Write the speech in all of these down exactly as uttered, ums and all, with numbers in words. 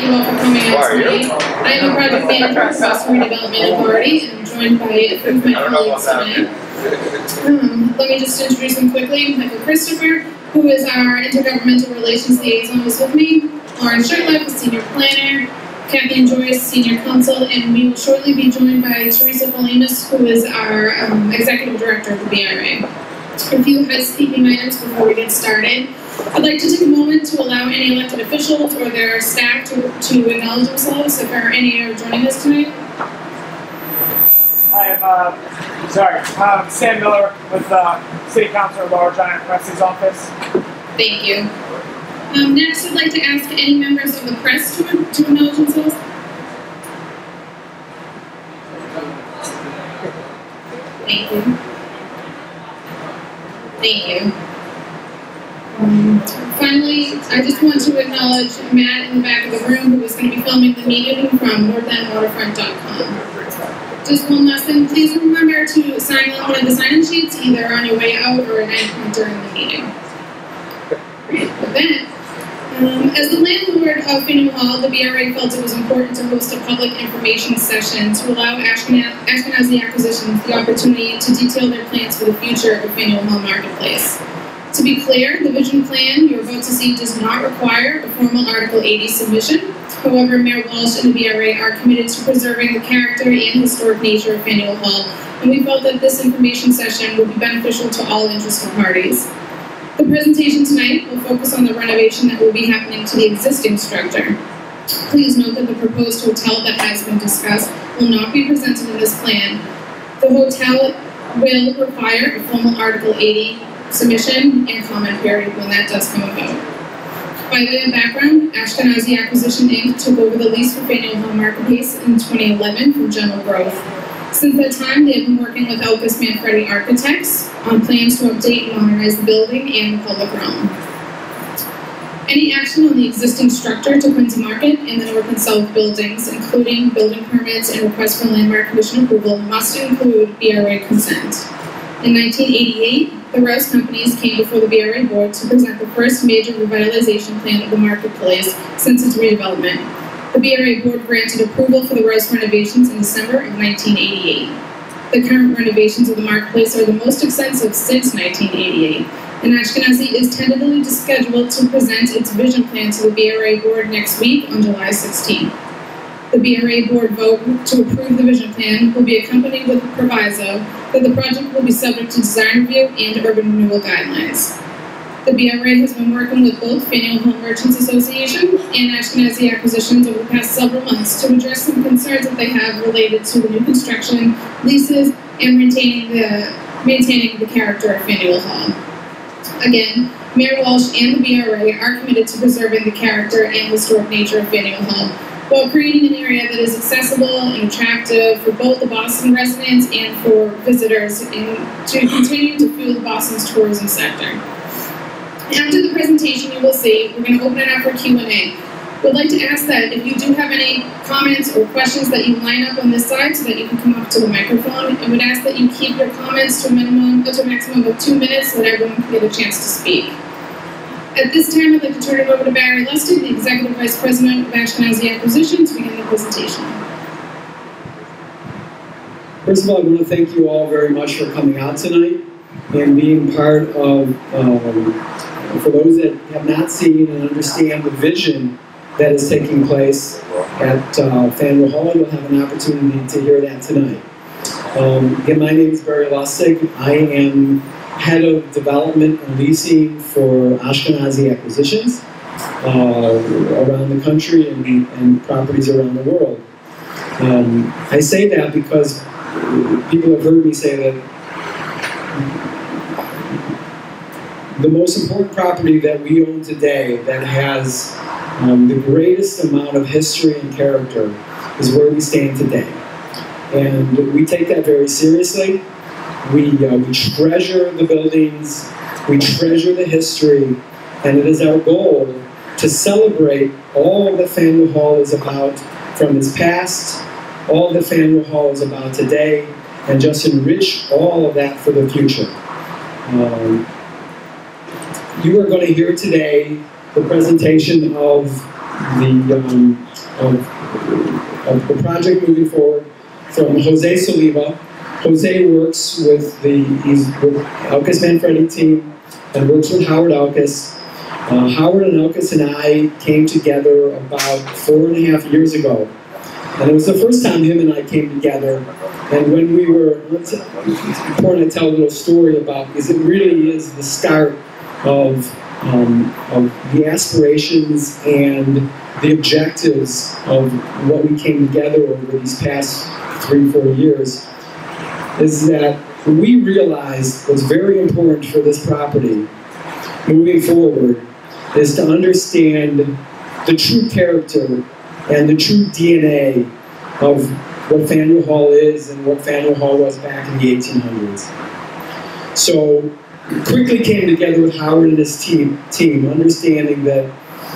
you all for coming out tonight. I am a project manager for Faneuil Development Authority, and I'm joined by a few of my colleagues tonight. Um, let me just introduce them quickly. Michael Christopher, who is our Intergovernmental Relations Liaison, is with me. Lauren Shurtleff, the Senior Planner. Kathleen Joyce, Senior Counsel, and we will shortly be joined by Teresa Polimas, who is our um, Executive Director of the B R A. A few housekeeping items before we get started. I'd like to take a moment to allow any elected officials or their staff to, to acknowledge themselves if there are any who are joining us tonight. I am, uh, sorry, um, Sam Miller with uh, City Councilor Laura Giant Presley's office. Thank you. Um, next, I'd like to ask any members of the press to, to acknowledge themselves. Thank you. Thank you. Um, finally, I just want to acknowledge Matt in the back of the room, who is going to be filming the meeting from north end waterfront dot com. Just one last thing, please remember to sign one of the sign-in sheets, either on your way out or at any point during the meeting. With that, Um, as the landlord of Faneuil Hall, the B R A felt it was important to host a public information session to allow Ashkenaz Ashkenazi Acquisitions the opportunity to detail their plans for the future of Faneuil Hall Marketplace. To be clear, the vision plan you're about to see does not require a formal Article eighty submission. However, Mayor Walsh and the B R A are committed to preserving the character and historic nature of Faneuil Hall, and we felt that this information session would be beneficial to all interested parties. The presentation tonight will focus on the renovation that will be happening to the existing structure. Please note that the proposed hotel that has been discussed will not be presented in this plan. The hotel will require a formal Article eighty submission and comment period when that does come about. By way of background, Ashkenazi Acquisition Incorporated took over the lease for Faneuil Hall Marketplace in twenty eleven from General Growth. Since that time, they have been working with Elvis Manfredi Architects on plans to update and modernize the building and the public realm. Any action on the existing structure to Quincy Market and the north and south buildings, including building permits and requests for landmark commission approval, must include B R A consent. In nineteen eighty-eight, the Rouse companies came before the B R A board to present the first major revitalization plan of the marketplace since its redevelopment. The B R A board granted approval for the Rouse renovations in December of nineteen eighty-eight. The current renovations of the marketplace are the most extensive since nineteen eighty-eight, and Ashkenazi is tentatively scheduled to present its vision plan to the B R A board next week on July sixteenth. The B R A board vote to approve the vision plan will be accompanied with a proviso that the project will be subject to design review and urban renewal guidelines. The B R A has been working with both Faneuil Hall Merchants Association and Ashkenazi Acquisitions over the past several months to address some concerns that they have related to the new construction, leases, and maintaining the, maintaining the character of Faneuil Hall. Again, Mayor Walsh and the B R A are committed to preserving the character and historic nature of Faneuil Hall, while creating an area that is accessible and attractive for both the Boston residents and for visitors in, to continue to fuel Boston's tourism sector. After the presentation, you will see, we're going to open it up for Q and A. We'd like to ask that if you do have any comments or questions that you line up on this side so that you can come up to the microphone, and would ask that you keep your comments to a minimum, to a maximum of two minutes so that everyone can get a chance to speak. At this time, I'd like to turn it over to Barry Lustig, the Executive Vice President of Ashkenazi Acquisition, to begin the presentation. First of all, I want to thank you all very much for coming out tonight and being part of, um, for those that have not seen and understand the vision that is taking place at uh, Faneuil Hall, you'll have an opportunity to hear that tonight. Um, again, my name is Barry Lustig. I am Head of Development and Leasing for Ashkenazi Acquisitions uh, around the country and, and properties around the world. Um, I say that because people have heard me say that the most important property that we own today that has um, the greatest amount of history and character is where we stand today. And we take that very seriously. We, uh, we treasure the buildings, we treasure the history, and it is our goal to celebrate all that Faneuil Hall is about from its past, all that Faneuil Hall is about today, and just enrich all of that for the future. Um, you are going to hear today the presentation of the um, of, of the project moving forward from Jose Saliba. Jose works with the he's with Alcas Manfredi team and works with Howard Alcas. Uh, Howard and Alcas and I came together about four and a half years ago. And it was the first time him and I came together. And when we were, it's important I tell a little story about, because it really is the start of, um, of the aspirations and the objectives of what we came together over these past three, four years, is that we realized what's very important for this property moving forward is to understand the true character and the true D N A of what Faneuil Hall is and what Faneuil Hall was back in the eighteen hundreds. So quickly came together with Howard and his team, team understanding that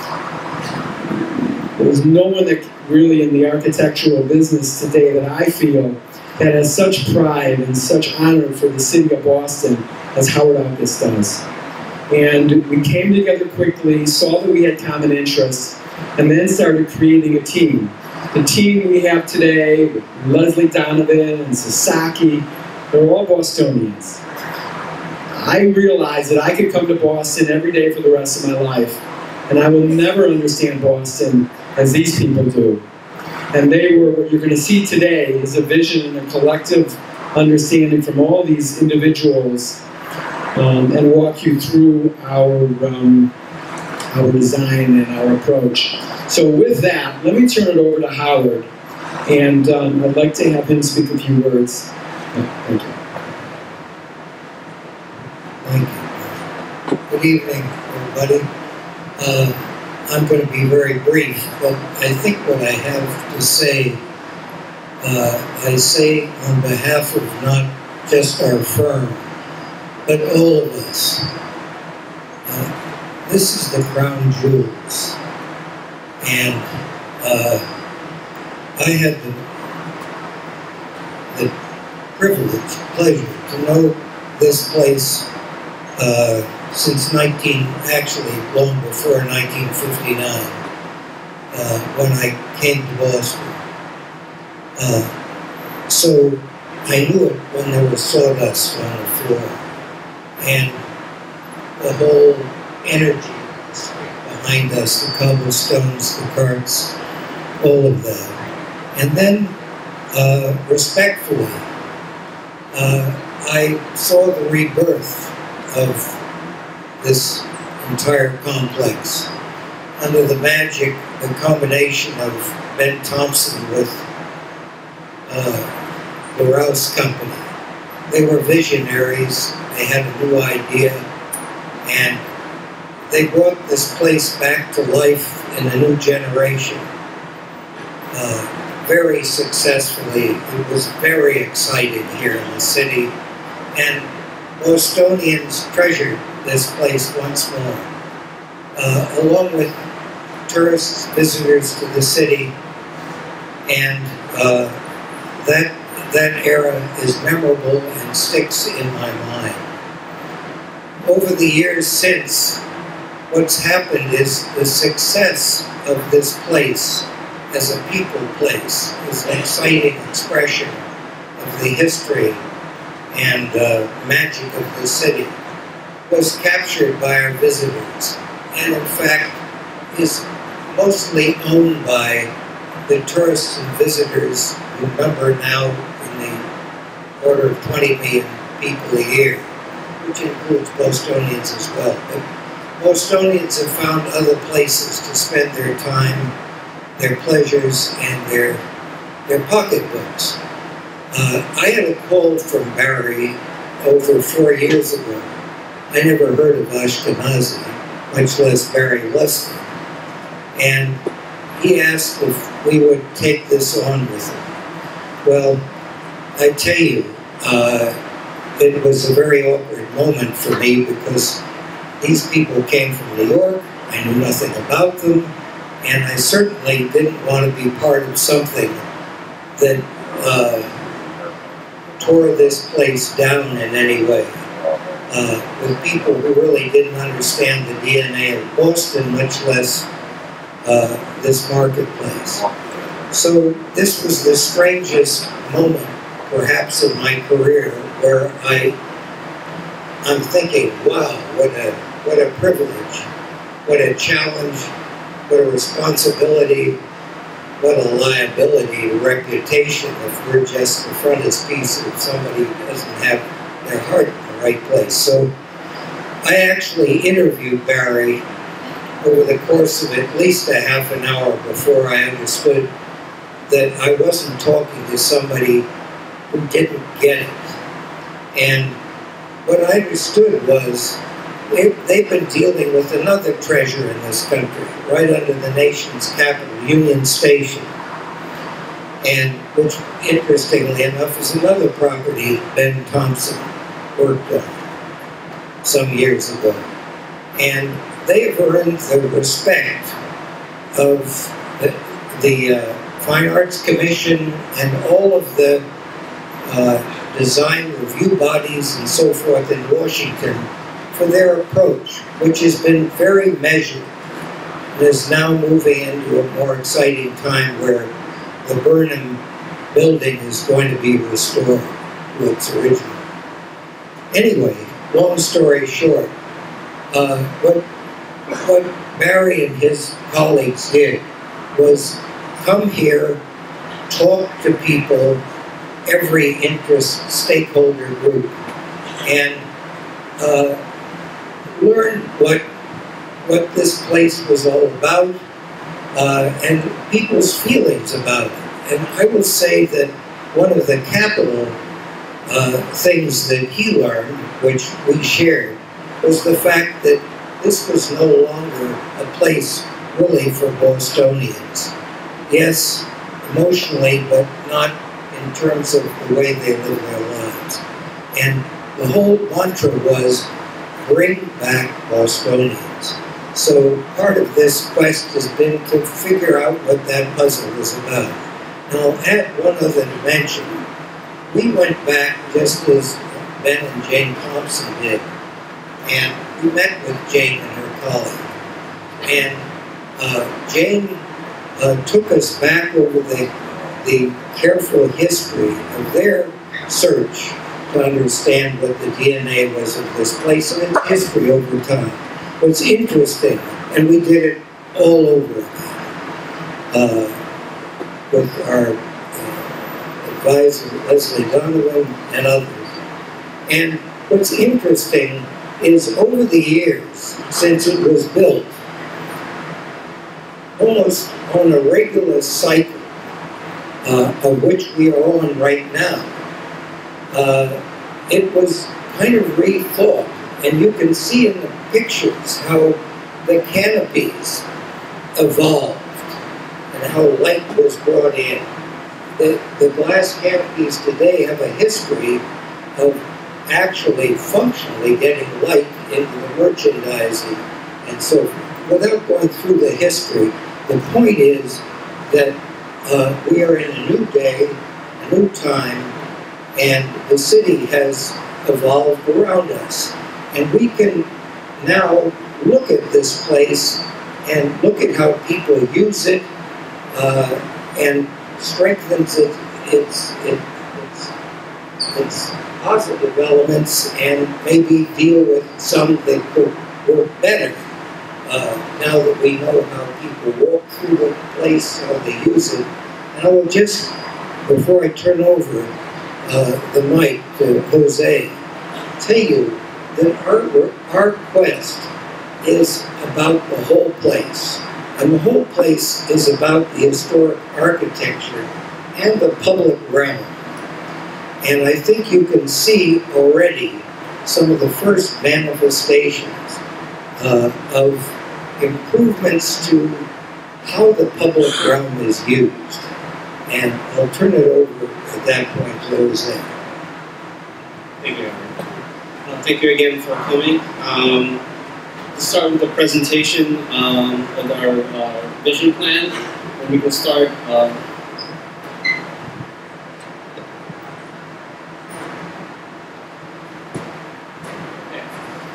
there was no one that really in the architectural business today that I feel that has such pride and such honor for the city of Boston as Howard Alcas does. And we came together quickly, saw that we had common interests, and then started creating a team. The team we have today, with Leslie Donovan and Sasaki, they're all Bostonians. I realized that I could come to Boston every day for the rest of my life, and I will never understand Boston as these people do. And they were, what you're going to see today is a vision and a collective understanding from all these individuals, um, and walk you through our, um, our design and our approach. So with that, let me turn it over to Howard, and um, I'd like to have him speak a few words. Thank you. Thank you. Good evening, everybody. Uh, I'm going to be very brief, but I think what I have to say, uh, I say on behalf of not just our firm, but all of us. Uh, this is the crown jewels. And uh, I had the, the privilege, pleasure to know this place uh, since nineteen, actually long before nineteen fifty-nine, uh, when I came to Boston. Uh, so I knew it when there was sawdust on the floor, and the whole energy behind us, the cobblestones, the carts, all of that. And then, uh, respectfully, uh, I saw the rebirth of this entire complex under the magic, the combination of Ben Thompson with uh, the Rouse Company. They were visionaries, they had a new idea, and they brought this place back to life in a new generation uh, very successfully. It was very exciting here in the city, and Bostonians treasured this place once more, uh, along with tourists, visitors to the city, and uh, that, that era is memorable and sticks in my mind. Over the years since, what's happened is the success of this place as a people place is an exciting expression of the history and uh, magic of the city, was captured by our visitors, and in fact is mostly owned by the tourists and visitors who number now in the order of twenty million people a year, which includes Bostonians as well. But Bostonians have found other places to spend their time, their pleasures, and their, their pocketbooks. Uh, I had a call from Barry over four years ago. I never heard of Ashkenazi, much less Barry Lustig. And he asked if we would take this on with him. Well, I tell you, uh, it was a very awkward moment for me because these people came from New York, I knew nothing about them, and I certainly didn't want to be part of something that uh, tore this place down in any way. Uh, with people who really didn't understand the D N A of Boston, much less uh, this marketplace. So this was the strangest moment, perhaps, in my career, where I, I'm thinking, wow, what a, what a privilege, what a challenge, what a responsibility, what a liability to reputation if we're just the frontispiece of somebody who doesn't have their heart in the right place. So I actually interviewed Barry over the course of at least a half an hour before I understood that I wasn't talking to somebody who didn't get it. And what I understood was they, they've been dealing with another treasure in this country, right under the nation's capital, Union Station, and which, interestingly enough, is another property Ben Thompson worked on some years ago. And they've earned the respect of the, the uh, Fine Arts Commission and all of the uh, design review bodies and so forth in Washington for their approach, which has been very measured and is now moving into a more exciting time where the Burnham building is going to be restored to its original. Anyway, long story short, uh, what, what Barry and his colleagues did was come here, talk to people, every interest stakeholder group, and uh, learn what what this place was all about, uh, and people's feelings about it. And I will say that one of the capital uh, things that he learned, which we shared, was the fact that this was no longer a place really for Bostonians. Yes, emotionally, but not in terms of the way they live their lives. And the whole mantra was, bring back Bostonians. So part of this quest has been to figure out what that puzzle is about. Now, I'll add one other dimension. We went back just as Ben and Jane Thompson did, and we met with Jane and her colleague. And uh, Jane uh, took us back over the, the careful history of their search to understand what the D N A was of this place and its history over time. What's interesting, and we did it all over again, uh, with our uh, advisor Leslie Donovan and others. And what's interesting is over the years, since it was built, almost on a regular cycle, uh, of which we are on right now, uh, it was kind of rethought. And you can see in the pictures how the canopies evolved and how light was brought in. The, the glass canopies today have a history of actually functionally getting light into the merchandising and so forth. Without going through the history, the point is that uh, we are in a new day, a new time, and the city has evolved around us. And we can now look at this place and look at how people use it, uh, and strengthens it, its, it, its, its positive elements, and maybe deal with some that could work better. Uh, now that we know how people walk through the place, how they use it. And I will just, before I turn over uh, the mic to Jose, tell you that our, our quest is about the whole place. And the whole place is about the historic architecture and the public realm. And I think you can see already some of the first manifestations uh, of improvements to how the public realm is used. And I'll turn it over at that point to Jose. Thank you. Uh, thank you again for coming. Um, let's start with the presentation um, of our uh, vision plan, and we can start. Uh,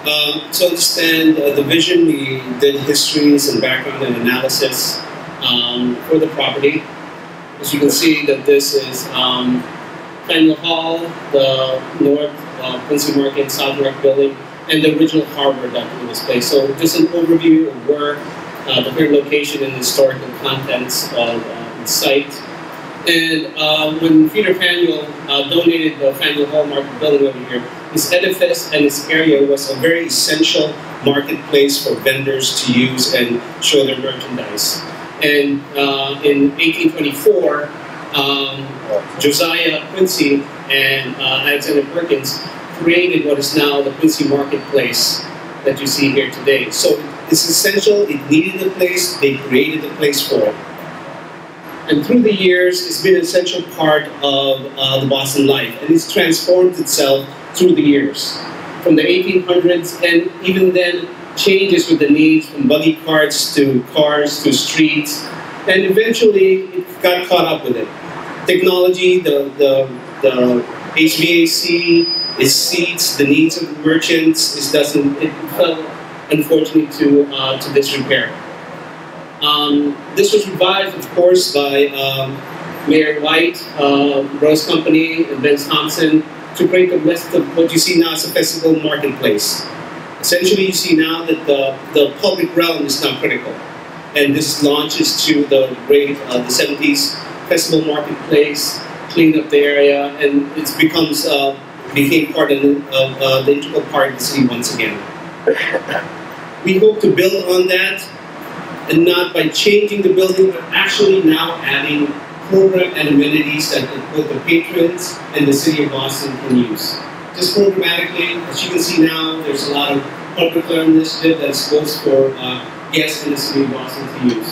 Um, to understand uh, the vision, we did histories and background and analysis um, for the property. As you can see, that this is um, Faneuil Hall, the North uh, Quincy Market, South North Building, and the original harbor that was placed. So just an overview of where uh, the current location and historical contents of uh, the site. And uh, when Peter Faneuil uh, donated the Faneuil Hall Market Building over here, this edifice and this area was a very essential marketplace for vendors to use and show their merchandise. And uh, in eighteen twenty-four, um, Josiah Quincy and uh, Alexander Perkins created what is now the Quincy Marketplace that you see here today. So it's essential, it needed a place, they created a place for it. And through the years, it's been an essential part of uh, the Boston life, and it's transformed itself through the years. From the eighteen hundreds, and even then, changes with the needs from buggy carts to cars to streets, and eventually it got caught up with it. Technology, the, the, the H V A C, its seats, the needs of the merchants, it doesn't, it fell, unfortunately, to, uh, to disrepair. Um, this was revived, of course, by um, Mayor White, uh, Rose Company, and Vince Thompson to create the rest of what you see now as a festival marketplace. Essentially, you see now that the, the public realm is now critical. And this launches to the great, uh, the seventies festival marketplace, cleaned up the area, and it becomes, uh, became part of, the, of uh, the integral part of the city once again. We hope to build on that, and not by changing the building, but actually now adding program and amenities that both the patrons and the city of Boston can use. Just programmatically, as you can see now, there's a lot of public learning initiative that's both for uh, guests in the city of Boston to use.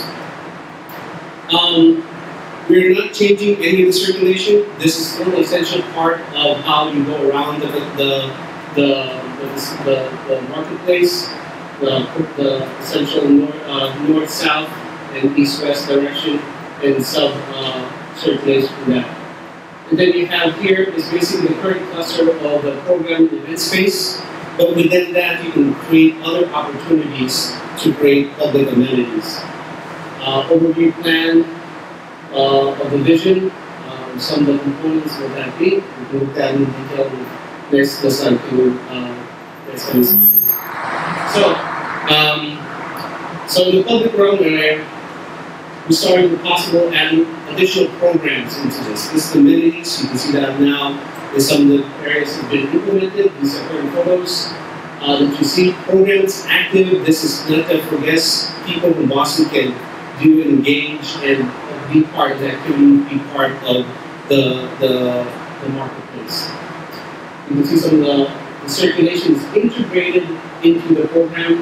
Um, we're not changing any of the circulation. This is still an essential part of how you go around the, the, the, the, the, the marketplace. The, the essential north, uh, north-south and east-west direction, and sub-circulation uh, from that. And then you have here is basically the current cluster of the program event space, but within that you can create other opportunities to create public amenities. Uh, overview plan uh, of the vision, um, some of the components of that be. We can look at in detail next slide to uh, next slide. So, um, so in the public realm area, we started with possible adding additional programs into this. This is the amenities. You can see that now in some of the areas that have been implemented. These are current photos uh, that you see. Programs active. This is not that for guests. People from Boston can do and engage and be part of the activity, be part of the, the, the marketplace. You can see some of the The circulation is integrated into the program,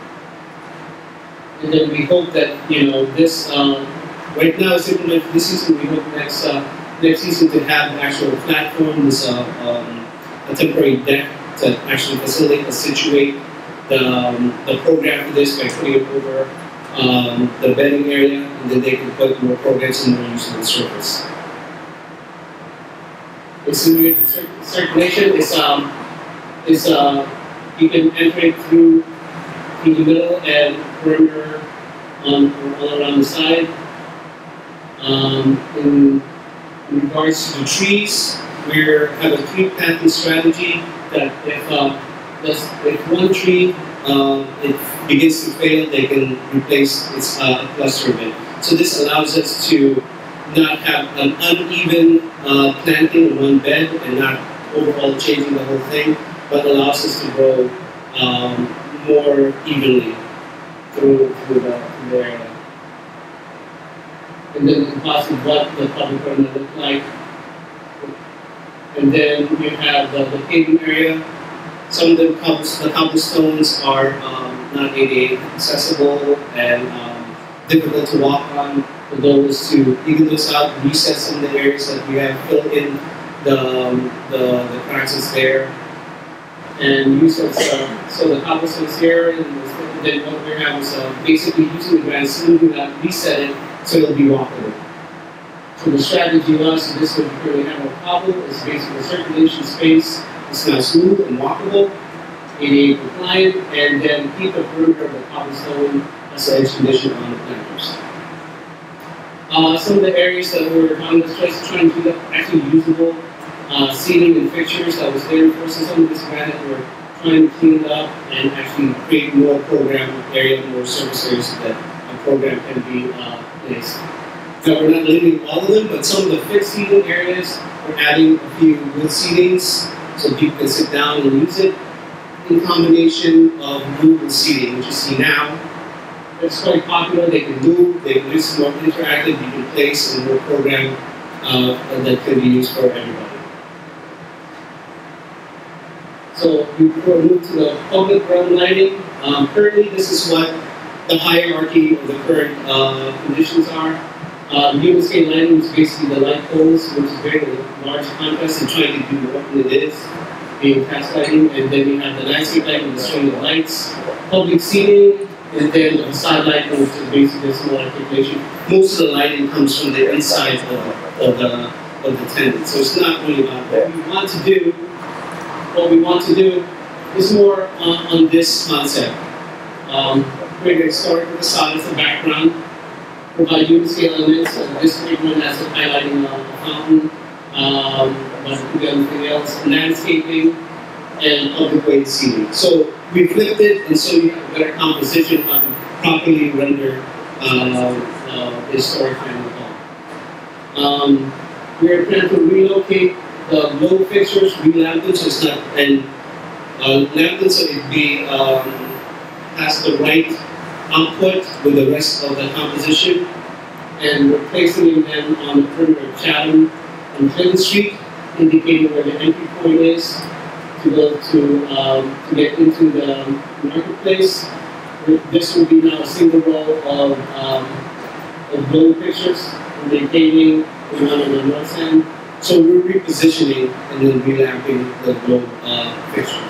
and then we hope that you know this. Uh, right now, it's implemented this season. We hope next uh, next season to have an actual platform, this uh, um, a temporary deck to actually facilitate and situate the um, the program for this by putting it over um, the bedding area, and then they can put more programs in more usable surface. Accelerated circulation is um. is uh, you can enter it through, through the middle and perimeter um, all around the side. Um, in, in regards to the trees, we have a tree planting strategy that if, uh, if one tree uh, it begins to fail, they can replace its uh, cluster of it. So this allows us to not have an uneven uh, planting in one bed and not overall changing the whole thing, but allows us to grow um, more evenly through, through, the, through the area. And then the cost of what the public garden will look like. And then you have the, the paving area. Some of the, cobbles, the cobblestones are um, not A D A accessible and um, difficult to walk on. The goal is to even those out, reset some of the areas that we have, fill in the, um, the, the cracks that's there. And use of, uh, so the cobblestones here, and then what we have is uh, basically using the ground, smoothing that, reset it, so it'll be walkable. So the strategy was, so this would really have a cobble, is basically a circulation space, it's now smooth and walkable, A D A compliant, and then keep the perimeter of the cobblestone as an edge condition on the planters. Uh, some of the areas that we're on this place trying to do actually usable uh, seating and fixtures that was there for some of this granite. We're trying to clean it up and actually create more program area, more service areas so that a program can be uh, placed. Now we're not limiting all of them, but some of the fixed seating areas, we're adding a few wood seatings so people can sit down and use it in combination of movable seating, which you see now. It's quite popular. They can move, they can use more interactive, you can place and more program uh, that can be used for everybody. So we will move to the public realm lighting. Um, currently, this is what the hierarchy of the current uh, conditions are. Uh, the human scale lighting is basically the light poles, which is very large contrast and trying to do what it is, being cast lighting, and then you have the landscape lighting, the string of lights, public seating, and then the facade lighting, which is basically a small articulation. Most of the lighting comes from the inside of, of the of the tenant, so it's not really about what we want to do. What we want to do is more on, on this concept. Um, we're going to start with the facade as the background, provide human scale elements. So this one has a highlighting uh, a fountain, um, but it could be anything else, landscaping, and public way seating. So we flipped it, and so you have a better composition of properly render uh, uh, historic family hall. Um, we are planning to relocate the low fixtures, re-lamp them, so it's not, and uh, lamp them so it be um, has the right output with the rest of the composition, and we're placing them on the perimeter of Chatham and Clinton Street, indicating where the entry point is to go to um, to get into the marketplace. This will be now a single row of um, of low fixtures, and maintaining the one on the north end. So we're repositioning and then relamping the globe uh, fixtures.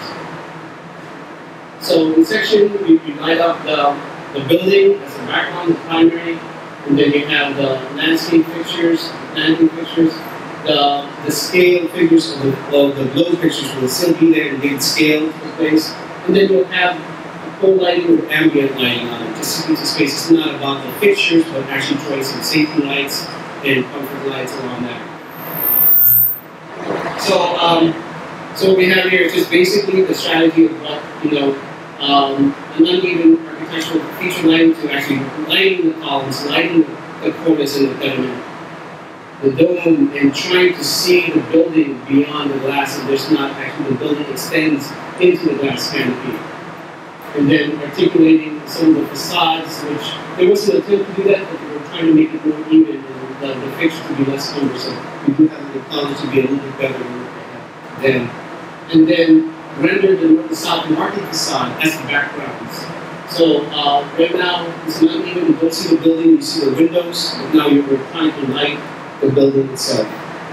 So in section, we, we light up the, the building as the background, the primary, and then you have the landscape fixtures, planting fixtures, the, the scale figures of the, of the globe pictures will still be there and give scale to the place. And then you'll have full lighting or ambient lighting on it, just to keep the space. It's not about the fixtures, but actually throwing some safety lights and comfort lights along that. So, um, so what we have here is just basically the strategy of what, you know, um, an uneven architectural feature lighting to actually lighting the columns, lighting the cornice and the pediment, the dome, and trying to see the building beyond the glass, and there's not actually the building extends into the glass canopy. And then articulating some of the facades, which there was an attempt to do that, but we were trying to make it more even and the, the fixture to be less cumbersome. We do have the columns to be a little bit better than what they have then. And then render the north and south market facade as the backgrounds. So uh, right now, it's not even, you don't see the building, you see the windows, but now you're trying to light the building itself.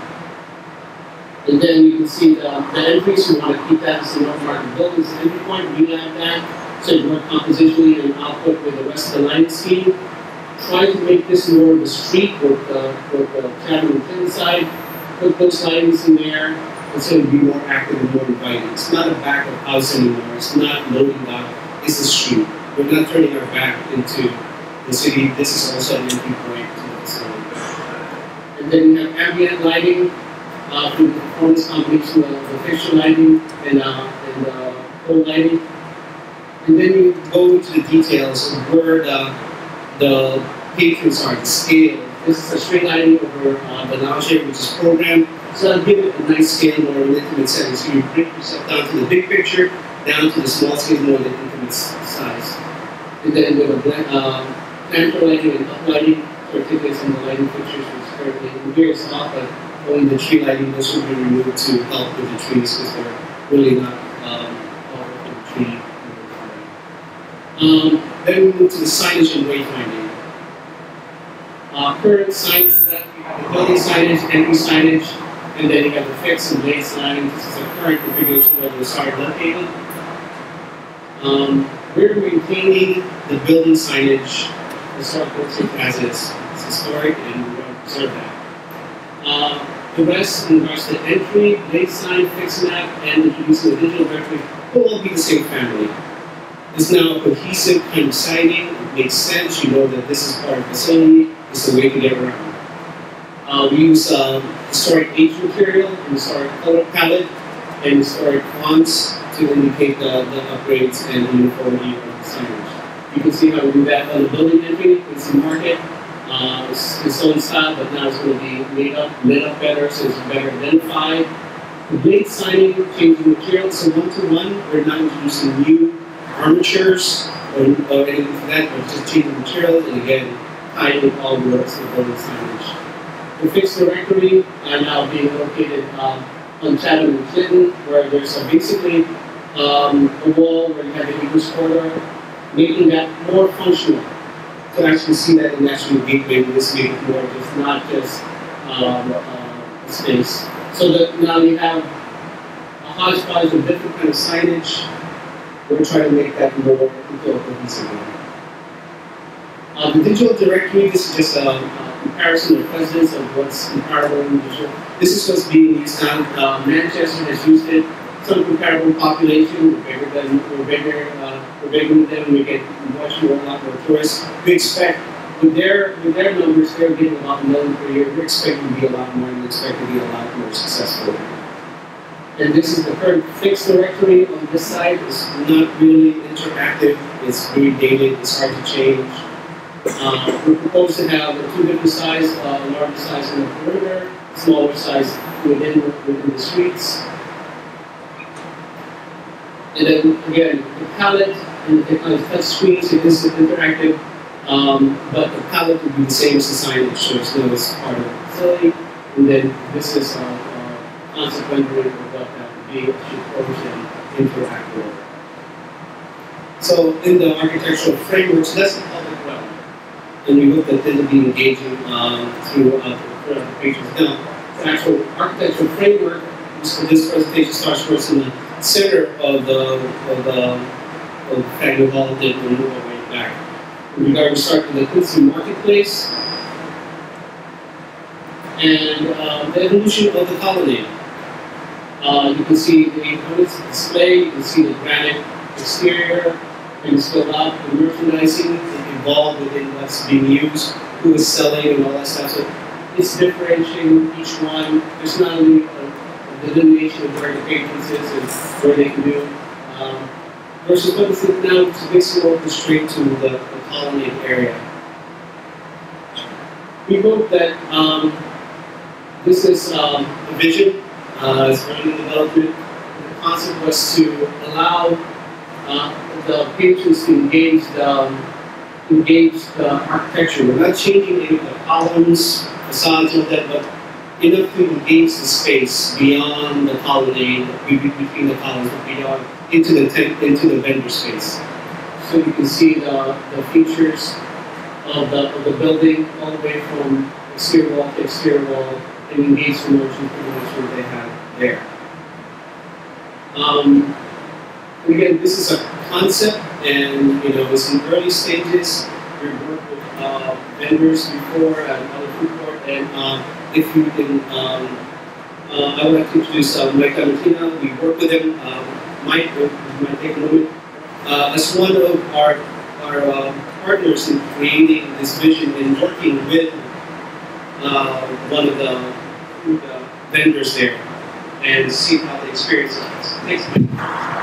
And then you can see the, the entries, you want to keep that as the north market building's entry point, relamp that, so you work compositionally and output with the rest of the lighting scheme. Try to make this more of a street with, uh, with the Chatham and Clinton side, put those lightings in there, and so it'll be more active and more inviting. It's not a back of house anymore, it's not loading down, it's a street. We're not turning our back into the city, this is also an entry point to the facility. And then you have ambient lighting, uh, through the performance combination of the fixture lighting and, uh, and uh, pole lighting. And then you go into the details of where the, the patrons are, the scale. This is a straight lighting over uh, the lounge area, which is programmed. So I'll give it a nice scale, more of an intimate setting. So you break yourself down to the big picture, down to the small scale, more than intimate size. And then with a uh, planter lighting and up lighting, to articulate some of the lighting fixtures, which currently in here is not, but only the tree lighting, this will be removed to help with the trees because they're really not um, helpful for the tree. Um, then we move to the signage and wayfinding. Uh, current signage that we have the building signage, entry signage, and then you have the fixed and base lines. This is the current configuration where the started located. Um, we're maintaining the building signage, historic as is. It's historic and we want to preserve that. Uh, The rest, in regards to entry, late sign, fixed map, and introducing a digital directory, will all be the same family. It's now a cohesive kind of siting. It makes sense. You know that this is part of the facility. It's a way to get around. Uh, we use um, historic age material, and historic color palette, and historic fonts to indicate the, the upgrades and the uniformity of the signage. You can see how we do that on the building entry. It's a market. Uh, it's its own style, but now it's going to be made up, lit up better, so it's better identified. The blade signing, changing materials, so one-to-one, we're not introducing new armatures or, or anything like that, but just changing materials, and again, tying in all the rest of the building signage. The fixed directory are now being located um, on Chatham and Clinton, where there's a basically um, a wall where you have the Eagles corridor, making that more functional. To actually see that in actually gateway, this make it more just not just um, uh, space. So that now you have a hodgepodge of different kind of signage. We're trying to make that more cohesive. Uh, the digital directory, this is just a, a comparison of precedents of what's comparable in digital. This is what's being used now. Uh, Manchester has used it. Some comparable population, we're bigger than we're bigger, uh, we're bigger than them. We get much more, a lot more tourists. We expect with their with their numbers, they're getting about a million per year. We're expecting to be a lot more, and we expect to be a lot more successful. And this is the current fixed directory on this side. It's not really interactive. It's very dated. It's hard to change. Uh, we propose to have a two different size, uh, larger size in the perimeter, smaller size within within the streets. And then again, the palette and the kind of touch screens, it is interactive, um, but the palette would be the same as the signage, so it's still as part of the facility. And then this is uh, uh, consequently of what that would be, it should function interactive. So in the architectural framework, so that's the public realm. And we hope that this will be engaging um, through, uh, throughout the pages. Now, the actual architectural framework, so this presentation starts first in the center of the of the of Faneuil Hall, then we move our way back. We're going to start with the Quincy Marketplace and uh, the evolution of the colonnade. Uh, you can see the components display. You can see the granite exterior, and it's filled out the merchandising involved within what's being used, who is selling, and all that stuff. So it's differentiating each one. There's not only a delineation of where the patrons is and where they can do. Um, versus what is it now, it's basically orchestrate to the, the colonnade area. We hope that um, this is um, a vision, uh, it's early development. The concept was to allow uh, the patrons to engage the, um, engage the architecture. We're not changing any of the columns, facades, and all that, but enough to engage the space beyond the colonnade, between the columns, beyond into the tent, into the vendor space. So you can see the, the features of the of the building all the way from exterior wall to exterior wall, and engage the merchant what they have there. Um, again, this is a concept, and you know it's in early stages. We've worked with uh, vendors before at other food court, and. Uh, If you can, um, uh, I would like to introduce uh, Mike Valentina. We work with him. Um, Mike, uh, might take a moment. Uh, as one of our, our uh, partners in creating this vision and working with uh, one of the, the vendors there and see how the experience is. Thanks, Mike.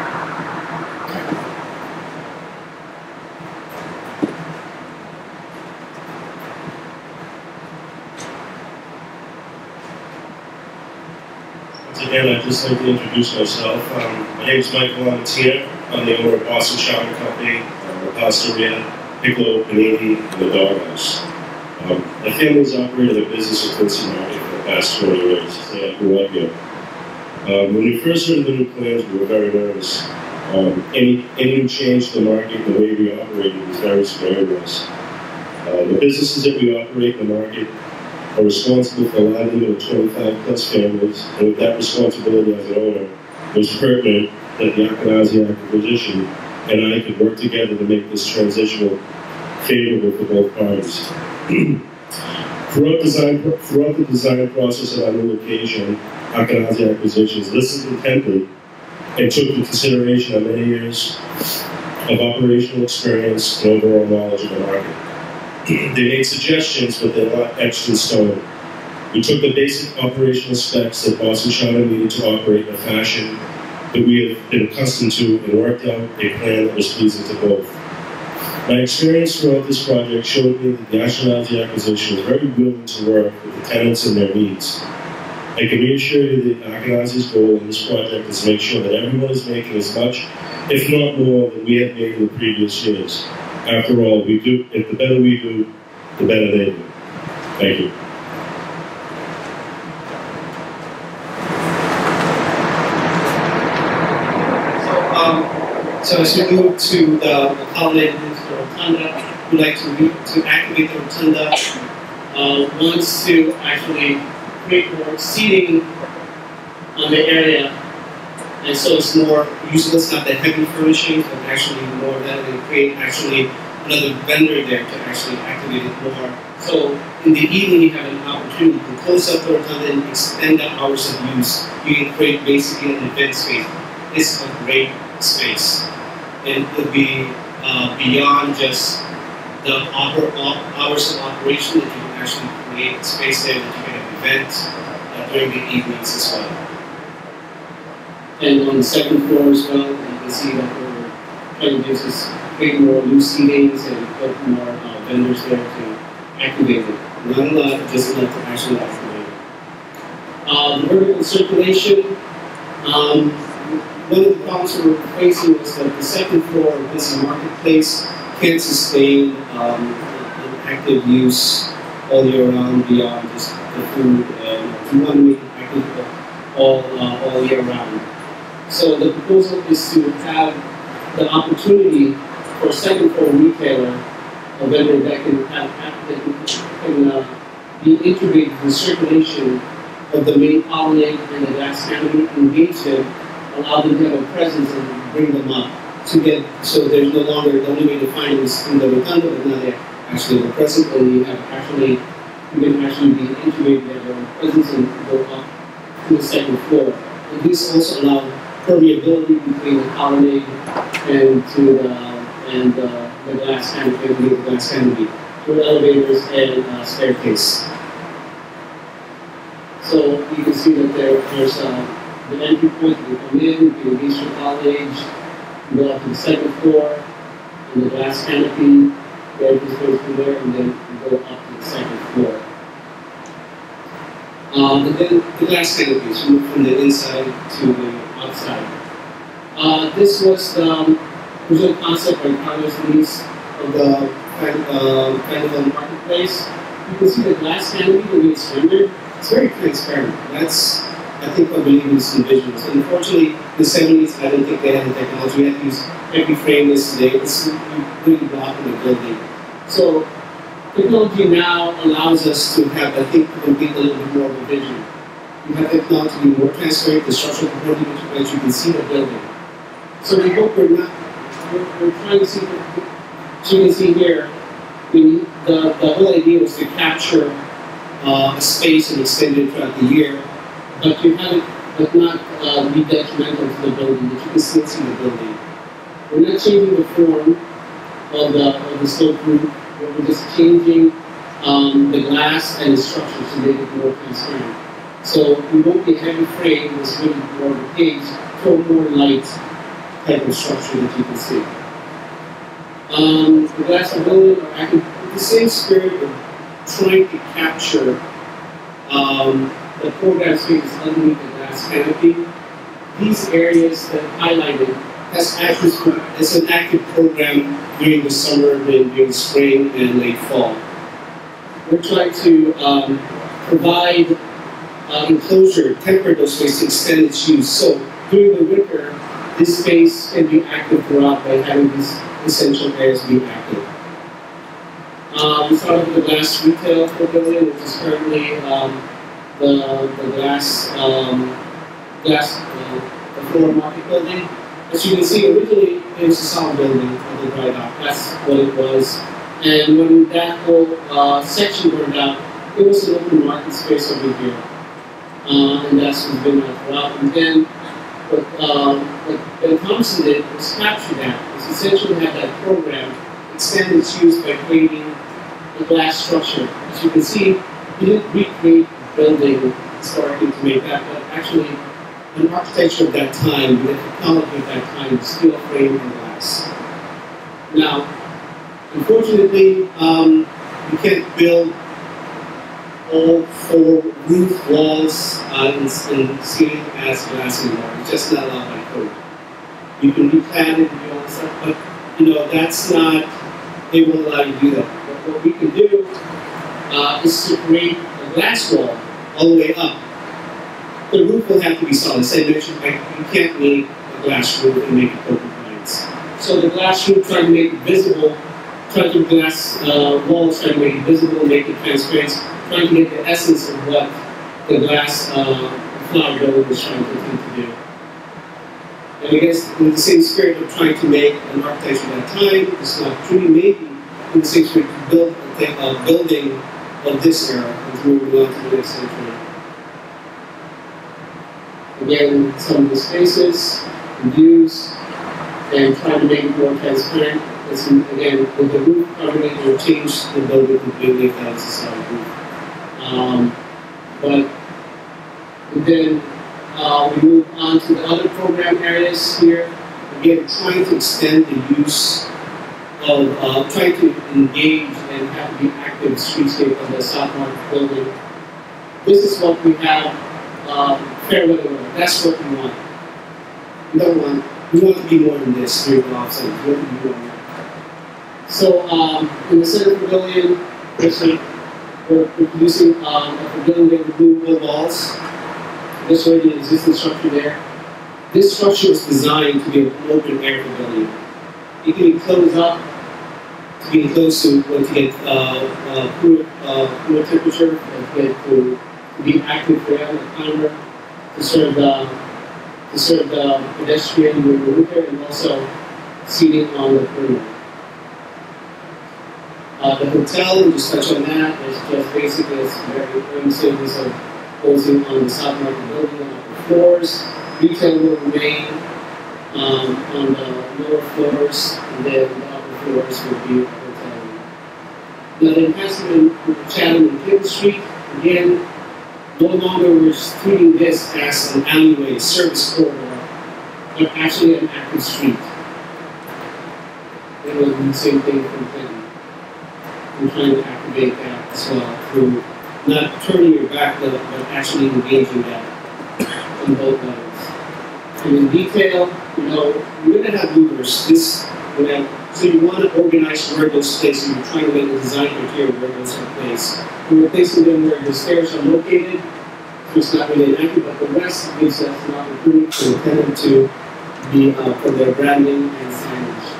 Again, I'd just like to introduce myself. Um, my name is Mike Valentina. I'm the owner of Boston Shopping Company, uh, La Pasteria, Piccolo, Panini, and the Doghouse. Um, my family's operated a business in Quincy Market for the past twenty years, so I grew up here. Um, when we first heard of the new plans, we were very nervous. Um, any, any new change to the market, the way we operated was very scary to us. Uh, the businesses that we operate in the market are responsible for a livelihood of twenty-five plus families, and with that responsibility as an owner, it was pertinent that the Akanazi acquisition and I could work together to make this transitional favorable for both parties. Throughout, design, throughout the design process of our new location, Akhenazi Acquisitions listened intently and took into consideration our many years of operational experience and overall knowledge of the market. They made suggestions, but they're not etched in stone. We took the basic operational specs that Boston Charter needed to operate in a fashion that we have been accustomed to and worked out a plan that was pleasing to both. My experience throughout this project showed me that the Ashkenazi Acquisition is very willing to work with the tenants and their needs. I can reassure you that Ashkenazi's goal in this project is to make sure that everyone is making as much, if not more, than we have made in the previous years. After all, we do, if the better we do, the better they do. Thank you. So, um, so as we move to the, the colonnade into the rotunda, we'd like to, re to activate the rotunda. Uh, wants to actually create more seating on the area, and so it's more useful. It's not that heavy furnishings, but actually more that and create actually another vendor there to actually activate it more. So in the evening, you have an opportunity to close up the rotunda and extend the hours of use. You can create basically an event space. It's a great space, and it'll be uh, beyond just the oper hours of operation that you can actually create a space there that you can have events uh, during the evenings as well. And on the second floor as well, you can see that we're trying to just create more new seatings and put more uh, vendors there to activate it. Not a lot, just enough to actually activate it. Uh, the vertical circulation, um, one of the problems we were facing was that the second floor of this marketplace can't sustain um, an active use all year round beyond just the food, and we want to make it active all, uh, all year round. So the proposal is to have the opportunity for a second floor retailer, a vendor that can have that can uh, be integrated in the circulation of the main colonnade and the glass canopy, engage them, allow them to have a presence and bring them up to get, so there's no longer, the only way to find is in the rotunda, but now they actually are present, and you have actually, you can actually be integrated at their own presence and go up to the second floor. And this also allows permeability between the colonnade and to the, and uh, the glass canopy, the glass canopy, through elevators and uh, staircase. So you can see that there, there's uh, the entry point, you come in, you can reach the colonnade, you go up to the second floor, and the glass canopy, there just goes from there, and then you go up to the second floor. Um, and then the glass canopies move from the inside to the outside. Uh, this was the um, original concept by Carlos Luis of the uh, Faneuil marketplace. You can see the glass canopy, the way it's rendered, it's very transparent. That's, I think, what Believers envisions. Unfortunately, in the seventies, I don't think they had the technology. We had to use heavy frameless today. It's really blocking the building. So technology now allows us to have, I think, complete a little bit more of a vision. You have technology to be more transparent, the structural component that you can see the building. So we hope we're not, we're, we're trying to see, so you can see here, we, the, the whole idea was to capture uh, a space and extend it throughout the year, but you have it, but not uh, be detrimental to the building, but you can still see the building. We're not changing the form of the, of the slope roof, we're just changing um, the glass and the structure to make it more transparent. So we won't be heavy frame, it's really more of a cage, for more light type of structure that you can see. Um, the glass building, I can, with the same spirit of trying to capture um, the program space underneath the glass canopy, these areas that highlighted, that's actually it's an active program during the summer, during the spring, and late fall. We're trying to um, provide uh, enclosure, temper those spaces to extend its use. So during the winter, this space can be active throughout by having these essential areas be active. Uh, we started with the glass retail pavilion, which is currently um, the, the glass, um, glass uh, the floor market building. As you can see, originally it was a solid building of the dry dock. That's what it was. And when that whole uh, section burned out, it was an open market space over here. Uh, and that's what's been uh, throughout. And then what, uh, what Ben Thompson did was capture that. It's essentially have that program extend its use by creating a glass structure. As you can see, he didn't recreate the building historically to make that, but actually an architecture of that time, the technology of that time, steel frame and glass. Now, unfortunately, um, you can't build all four roof walls uh, and, and ceiling as glass anymore. It's just not allowed by code. You can replan it and do all that stuff, but you know that's not. They won't allow you to do that. But what we can do uh, is to create a glass wall all the way up. The roof will have to be solid. As I mentioned, like, you can't make a glass roof and make it code compliance. So the glass roof, trying to make it visible, trying to glass uh, walls, trying to make it visible, make it transparent, trying to get the essence of what the glass uh, flower building was trying to, to do. And I guess in the same spirit of trying to make an architecture at that time, it's an opportunity maybe in the same spirit to build a, a building of this era as moving on to the next century. Again, some of the spaces, and views, and trying to make it more transparent. It's, again, with the roof covering it, will change the building completely if that was a solid roof. Um, but then uh, we move on to the other program areas here. Again, trying to extend the use of, uh, trying to engage and have to be active streetscape of the South Market building. This is what we have, um, fair weather weather. That's what we want. We don't want, we want to be more than this here in Los Angeles. We want to be more than that. So, um, in the Center Pavilion, we're producing um, a pavilion with removable walls. This way, the existing structure there. This structure is designed to be an open air pavilion. It can be closed up to be close to, uh, to get uh, uh, cooler, uh, cooler temperature, to get to, to be active rail and counter, to serve the to serve the pedestrian route there, and also seating on the perimeter. Uh, the hotel, we just touch on that, is just basically a very early stages of closing on the South Market building on the floors. Retail will remain um, on the lower floors, and then the upper floors will be a hotel. Now the enhancement in Chatham and Clinton Street, again, no longer we're treating this as an alleyway, service corridor, but actually an active street. It will be the same thing from Clinton. We're trying to activate that as well through not turning your back, but actually engaging that on both levels. And in detail, you know, we're going to have louvers. This, you know, so you want to organize where those places. You're trying to make a design criteria where those are placed. And we're placing them where the stairs are located. So it's not really accurate, but the rest gives us an opportunity for the tenant to be uh, for their branding and signage.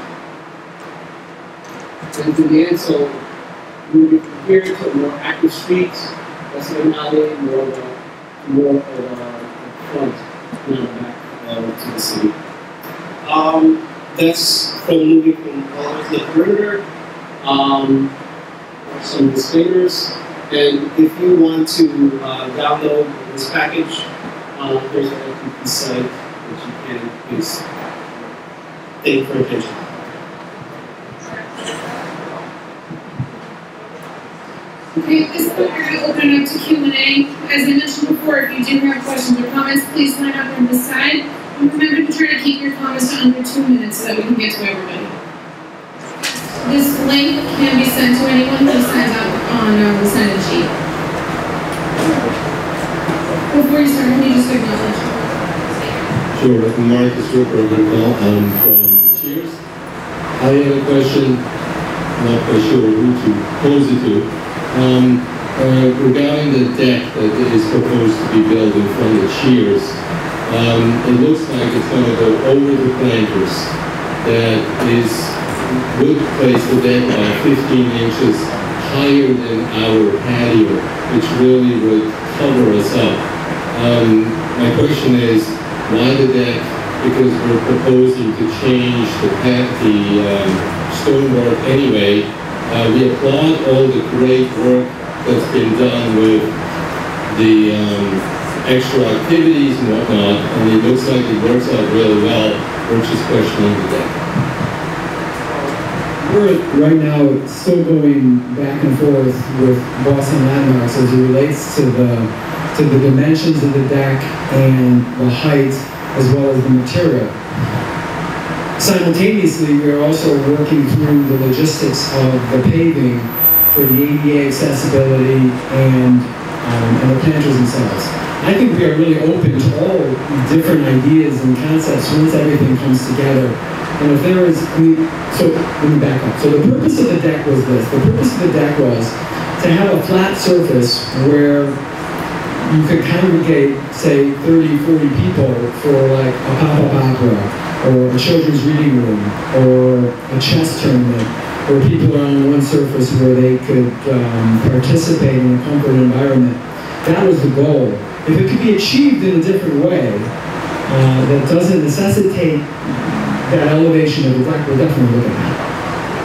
And to the end, so moving from here to a more active street, that's an alley, more of a, more of a front, not the back uh, to the city. Um, that's from moving from all the way to the perimeter. Um, some disclaimers, and if you want to uh, download this package, uh, there's an L P P site that you can please thank you for your attention. Okay, at this point, we're going to open it up to Q and A. As I mentioned before, if you do have questions or comments, please line up on this side. And remember to try to keep your comments to under two minutes so that we can get to everybody. This link can be sent to anyone who signs up on uh, the sign-in sheet. Before you start, can you just acknowledge? Sure, Marcus Rupert, um, from Cheers. I have a question, not quite sure who to pose it to. Um, uh, regarding the deck that is proposed to be built in front of Cheers, um, it looks like it's going to go over the planters. That is, would place the deck about fifteen inches higher than our patio, which really would cover us up. Um, my question is, why the deck? Because we're proposing to change the, pat, the um, stonework anyway. Uh, we applaud all the great work that's been done with the um, extra activities and whatnot, and it looks like it works out really well. We're just questioning the deck. We're right now still going back and forth with Boston Landmarks as it relates to the to the dimensions of the deck and the height as well as the material. Simultaneously, we are also working through the logistics of the paving for the A D A accessibility and, um, and the planters themselves. I think we are really open to all different ideas and concepts once everything comes together. And if there is, I mean, so let me back up. So the purpose of the deck was this. The purpose of the deck was to have a flat surface where you could congregate, say, thirty, forty people for like a pop-up opera, or a children's reading room, or a chess tournament, where people are on one surface where they could um, participate in a comfort environment. That was the goal. If it could be achieved in a different way, uh, that doesn't necessitate that elevation of the deck, we're definitely looking at it.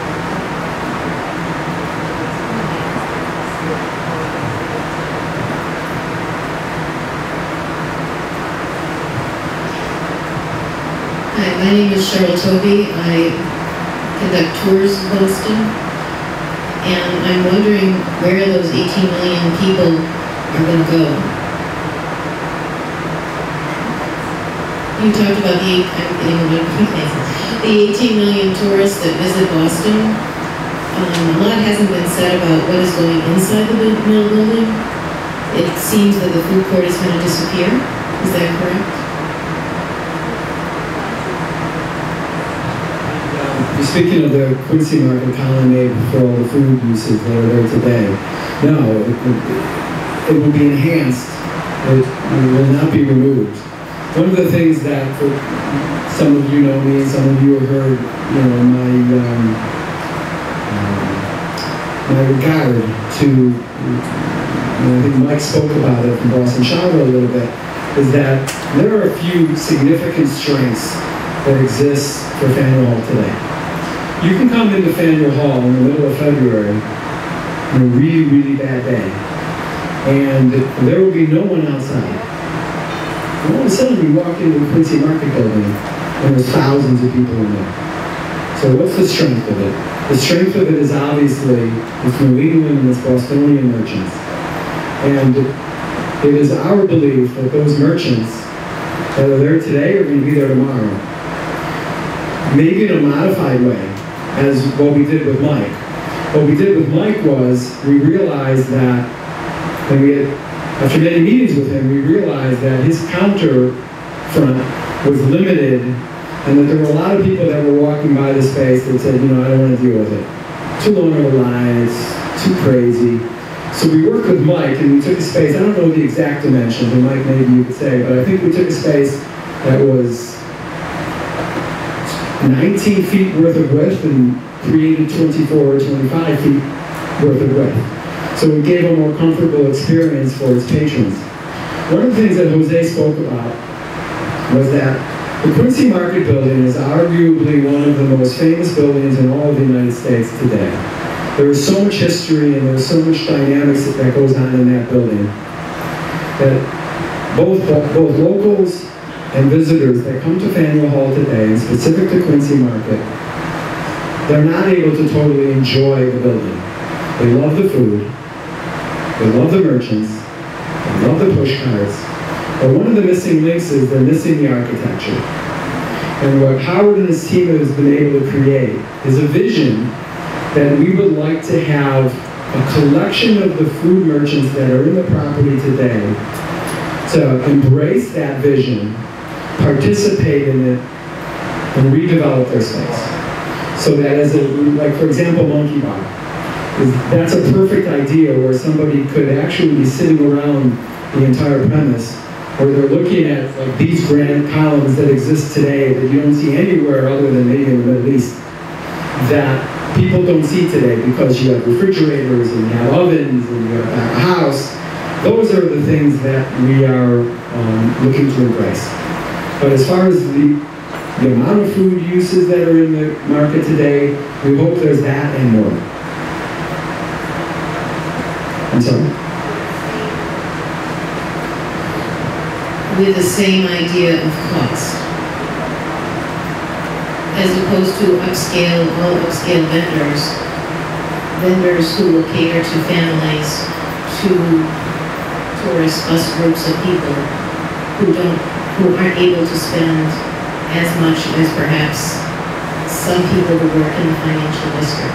Hi, my name is Cheryl Toby. I conduct tours in Boston, and I'm wondering where those eighteen million people are going to go. You talked about the, I'm getting a little the eighteen million tourists that visit Boston. Um, a lot hasn't been said about what is going inside the middle building. It seems that the food court is going to disappear. Is that correct? You're speaking of the Quincy Market colonnade for all the food uses that are there today. No, it, it, it will be enhanced. It, it will not be removed. One of the things that, for some of you know me and some of you have heard, you know, my um, um, my regard to, you know, I think Mike spoke about it from Boston Shava a little bit, is that there are a few significant strengths that exist for Faneuil Hall today. You can come into Faneuil Hall in the middle of February on a really, really bad day, and there will be no one outside. And all of a sudden, you walk into the Quincy Market building, and there's thousands of people in there. So what's the strength of it? The strength of it is obviously it's New England and it's Bostonian merchants. And it is our belief that those merchants that are there today are going to be there tomorrow. Maybe in a modified way, as what we did with Mike. What we did with Mike was we realized that, and we had, after many meetings with him, we realized that his counter front was limited, and that there were a lot of people that were walking by the space that said, you know, I don't want to deal with it. Too long of a line, it's too crazy. So we worked with Mike, and we took a space, I don't know the exact dimensions, and Mike maybe you could say, but I think we took a space that was nineteen feet worth of width and created twenty-four or twenty-five feet worth of width. So it gave a more comfortable experience for its patrons. One of the things that Jose spoke about was that the Quincy Market building is arguably one of the most famous buildings in all of the United States today. There is so much history and there's so much dynamics that goes on in that building that both, both locals and visitors that come to Faneuil Hall today, and specific to Quincy Market, they're not able to totally enjoy the building. They love the food, they love the merchants, they love the push carts, but one of the missing links is they're missing the architecture. And what Howard and his team has been able to create is a vision that we would like to have a collection of the food merchants that are in the property today to embrace that vision, participate in it, and redevelop their space. So that as a, like for example, Monkey Bar, is, that's a perfect idea where somebody could actually be sitting around the entire premise, where they're looking at like these granite columns that exist today that you don't see anywhere other than maybe in the Middle East, that people don't see today because you have refrigerators and you have ovens and you have a house. Those are the things that we are um, looking to embrace. But as far as the, the amount of food uses that are in the market today, we hope there's that and more. I'm sorry? With the same idea of cost, as opposed to upscale, all upscale vendors, vendors who will cater to families, to tourist bus groups of people who don't, who aren't able to spend as much as perhaps some people who work in the financial district.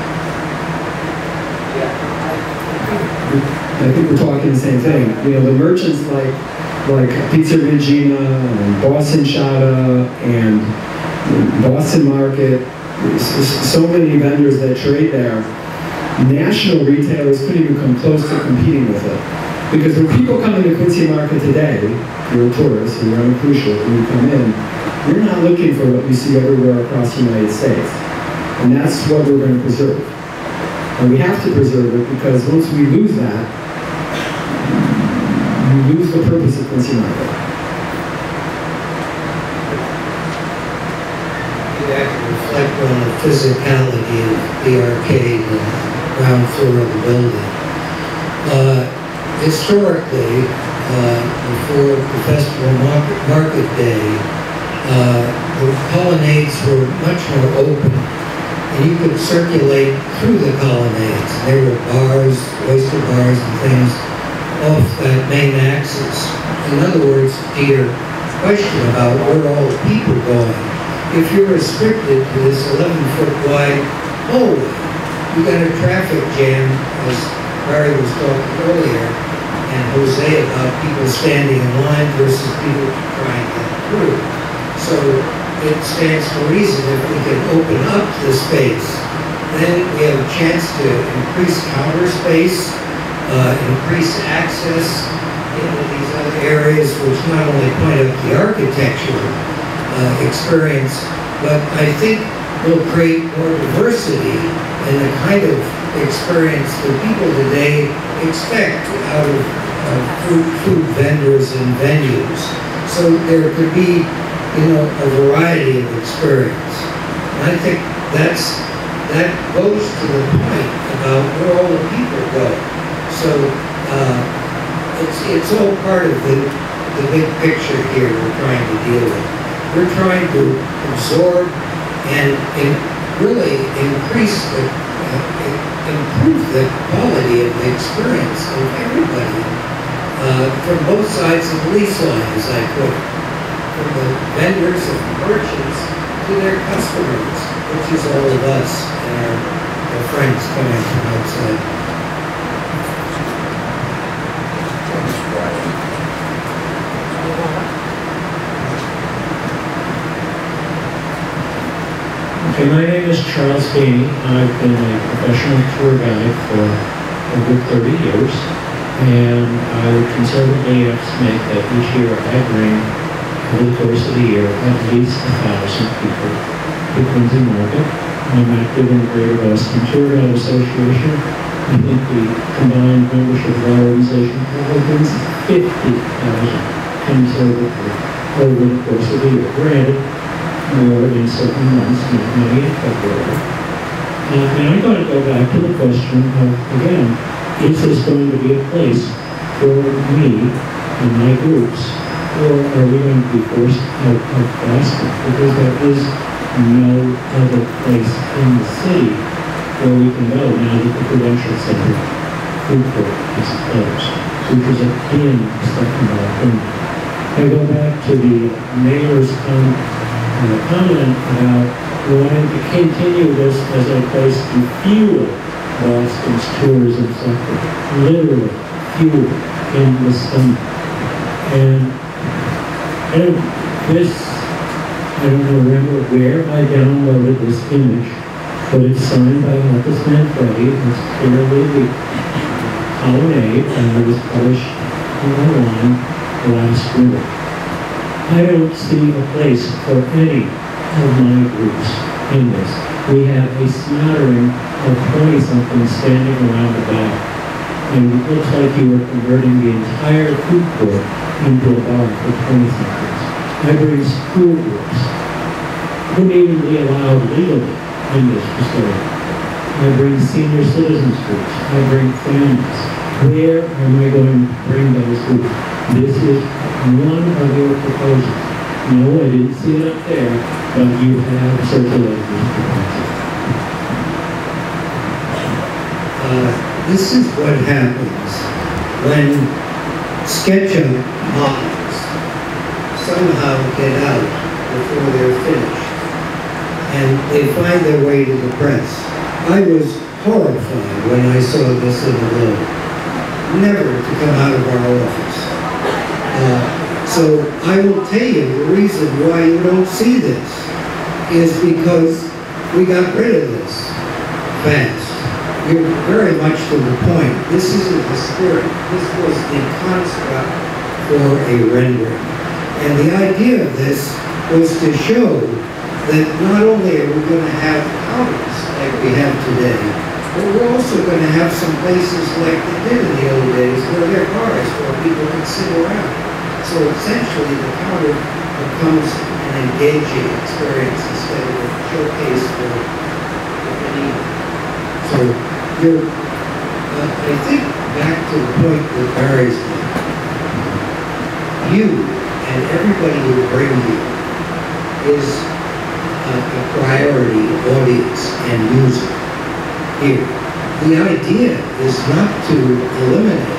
I think we're talking the same thing. You know, the merchants like like Pizza Regina and Boston Chata and Boston Market, so many vendors that trade there. National retailers couldn't even come close to competing with it. Because when people come into Quincy Market today, if you're a tourist or you're on a cruise ship and you come in, you're not looking for what you see everywhere across the United States. And that's what we're going to preserve. And we have to preserve it because once we lose that, we lose the purpose of Quincy Market. You have to reflect on the physicality of the arcade and ground floor of the building. Uh, historically, uh, before the Festival Market, market Day, uh, the colonnades were much more open, and you could circulate through the colonnades. There were bars, oyster bars and things off that main axis. In other words, to your question about where all the people going, if you're restricted to this eleven foot wide hallway, you got a traffic jam, as Barry was talking earlier, and Jose about people standing in line versus people trying to get through. So it stands to reason if we can open up the space, then we have a chance to increase counter space, uh, increase access into these other areas, which not only point out the architecture uh, experience, but I think will create more diversity in the kind of experience that people today expect out of uh, food, food vendors and venues. So there could be, you know, a variety of experience. And I think that's that goes to the point about where all the people go. So uh, it's it's all part of the the big picture here we're trying to deal with. We're trying to absorb and, and really increase the uh, improve the quality of the experience of everybody uh, from both sides of the lease line, as I put it. From the vendors and merchants to their customers, which is all of us and our, our friends coming from outside. Okay, my name is Charles Gainey. I've been a professional tour guide for a good thirty years, and I would conservatively estimate that each year I bring, over the course of the year, at least a thousand people to Quincy Market. I'm active in the Greater Boston Tour Guide Association. I think the combined membership of our organization probably brings fifty thousand conservatively over the course of the year. Granted, more in certain months, not many in February. Uh, and I'm going to go back to the question of, again, is this going to be a place for me and my groups? Or are we going to be forced out of Boston? Because there is no other place in the city where we can go now that the Prudential Center food court is closed, which is a in second opinion. I go back to the mayor's comment, uh, comment about wanting to continue this as a place to fuel Boston's tourism sector, literally fuel in the summer. And I don't, this, I don't remember where I downloaded this image, but it's signed by Marcus Manfredi. It's clearly the colonnade, and it was published online last winter. I don't see a place for any of my groups in this. We have a smattering of twenty-somethings standing around the bar, and it looks like you are converting the entire food court into a bar for twenty-somethings. I bring school groups. Wouldn't even be allowed legally in this facility. I bring senior citizens groups. I bring families. Where am I going to bring those groups? This is one of your proposals. No, I didn't see it up there, but you have circulated this proposal. Uh, this is what happens when SketchUp models somehow get out before they're finished and they find their way to the press. I was horrified when I saw this in the Globe. Never to come out of our office. Uh, so I will tell you the reason why you don't see this is because we got rid of this fast. You're very much to the point. This isn't the spirit. This was the construct for a rendering. And the idea of this was to show that not only are we going to have counters like we have today, but we're also going to have some places like they did in the old days where there are bars where people can sit around. So essentially the counter becomes an engaging experience instead of a showcase for any. So you're, uh, I think back to the point that Barry's made. You and everybody who bring you is a, a priority audience and user here. The idea is not to eliminate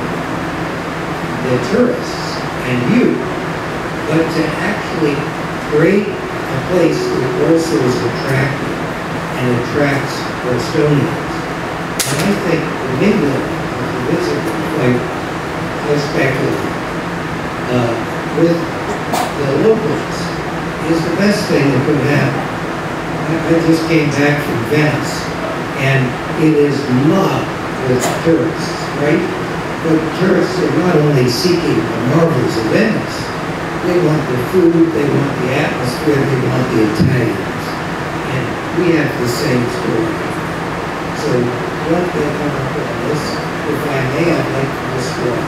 the tourists and you, but to actually create a place that also is attractive and attracts Bostonians. And I think the mingling of the visitor, like I speculate, uh, with the locals is the best thing that could happen. I, I just came back from Venice, and it is mobbed with tourists, right? But tourists are not only seeking the marvels of Venice, they want the food, they want the atmosphere, they want the Italians. And we have the same story. So what they come up with this, if I may, I'd like to describe.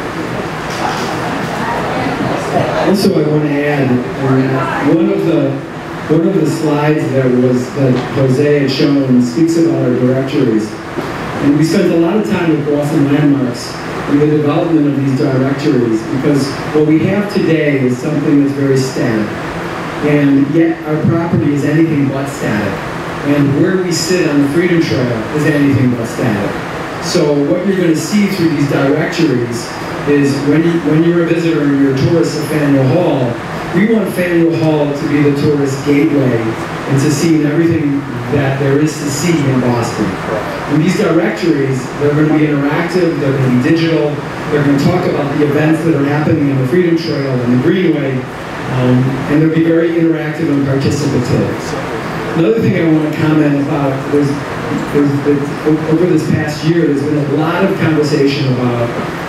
Also, I want to add, uh, one of the one of the slides that was that Jose had shown speaks about our directories, and we spent a lot of time with Boston Landmarks in the development of these directories because what we have today is something that's very static, and yet our property is anything but static, and where we sit on the Freedom Trail is anything but static. So what you're going to see through these directories is when, you, when you're a visitor and you're a tourist at Faneuil Hall, we want Faneuil Hall to be the tourist gateway and to see everything that there is to see in Boston. And these directories, they're going to be interactive, they're going to be digital, they're going to talk about the events that are happening on the Freedom Trail and the Greenway, um, and they'll be very interactive and participative. Another thing I want to comment about, there's, there's, there's, over this past year, there's been a lot of conversation about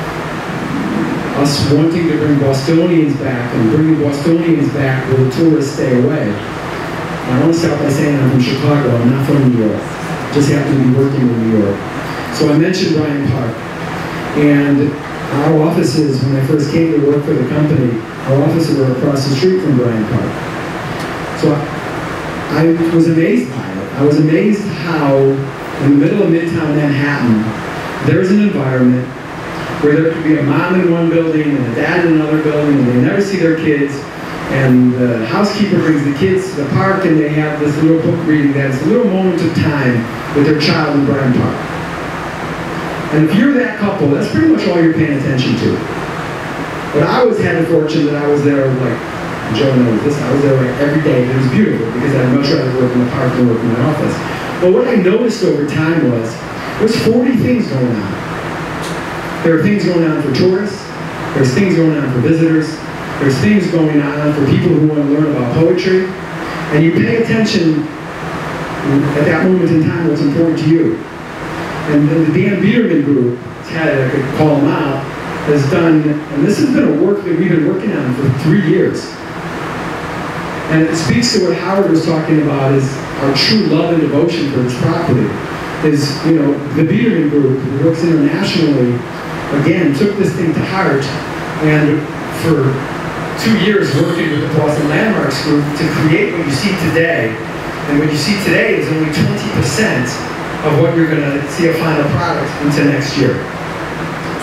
us wanting to bring Bostonians back and bringing Bostonians back where the tourists stay away. I want to start by saying I'm from Chicago, I'm not from New York. Just happen to be working in New York. So I mentioned Bryant Park. And our offices, when I first came to work for the company, our offices were across the street from Bryant Park. So I, I was amazed by it. I was amazed how, in the middle of Midtown Manhattan, there's an environment where there could be a mom in one building and a dad in another building, and they never see their kids, and the housekeeper brings the kids to the park, and they have this little book reading that's a little moment of time with their child in Bryant Park. And if you're that couple, that's pretty much all you're paying attention to. But I always had the fortune that I was there, like, Joe knows this, I was there like every day, and it was beautiful, because I'd much rather work in the park than work in my office. But what I noticed over time was, there's forty things going on. There are things going on for tourists, there's things going on for visitors, there's things going on for people who want to learn about poetry, and you pay attention at that moment in time what's important to you. And the Dan Biederman group, Ted, I could call them out, has done, and this has been a work that we've been working on for three years. And it speaks to what Howard was talking about, is our true love and devotion for this property. Is, you know, the Biederman group, who works internationally, again, took this thing to heart, and for two years working with the Boston Landmarks group to create what you see today. And what you see today is only twenty percent of what you're going to see a final product into next year.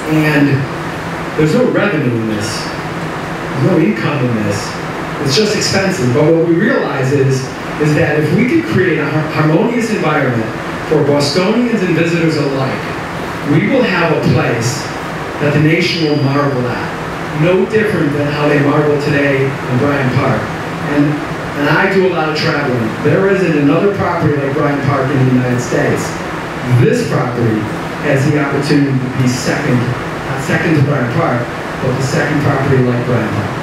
And there's no revenue in this. There's no income in this. It's just expensive. But what we realize is, is that if we could create a harmonious environment for Bostonians and visitors alike, we will have a place that the nation will marvel at. No different than how they marvel today in Bryant Park. And, and I do a lot of traveling. There isn't another property like Bryant Park in the United States. This property has the opportunity to be second, not second to Bryant Park, but the second property like Bryant Park.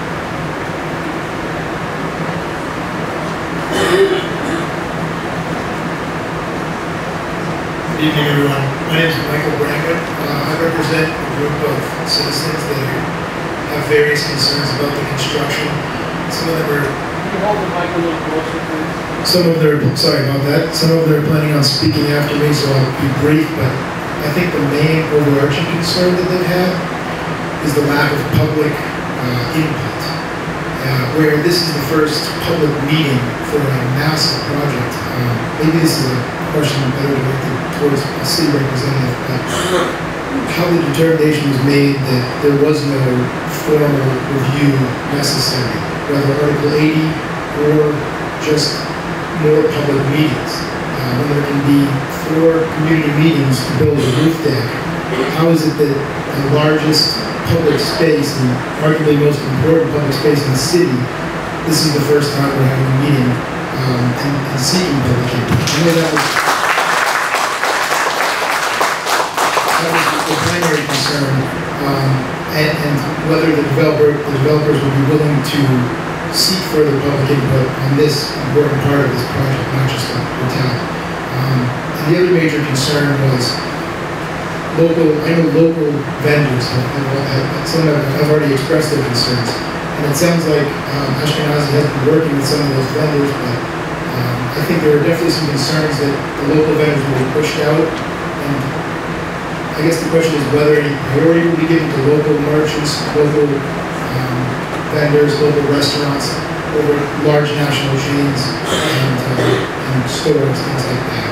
Good evening, everyone. My name is Michael Branca. Uh, I represent a group of citizens that have various concerns about the construction. Some of them are. Can you hold the mic a little closer, please? Some of them are, sorry about that. Some of them are planning on speaking after me, so I'll be brief. But I think the main overarching concern that they've had is the lack of public uh, input. Uh, where this is the first public meeting for a massive project. Um, maybe this is a question better directed towards a city representative, but how the determination was made that there was no formal review necessary, whether Article eighty or just more public meetings. Uh, when there can be four community meetings to build a roof deck, how is it that the largest public space and arguably most important public space in the city, this is the first time we're having a meeting um, and, and seeking public input? I know that was, that was the primary concern, um, and, and whether the developer, the developers would be willing to seek further public input on this important part of this project, not just the hotel. Um, and the other major concern was local, I know local vendors have, have, have, some have, have already expressed their concerns. And it sounds like um, Ashkenazi has been working with some of those vendors, but um, I think there are definitely some concerns that the local vendors will be pushed out. And I guess the question is whether any priority will be given to local merchants, local um, vendors, local restaurants, over large national chains and, uh, and stores, things like that.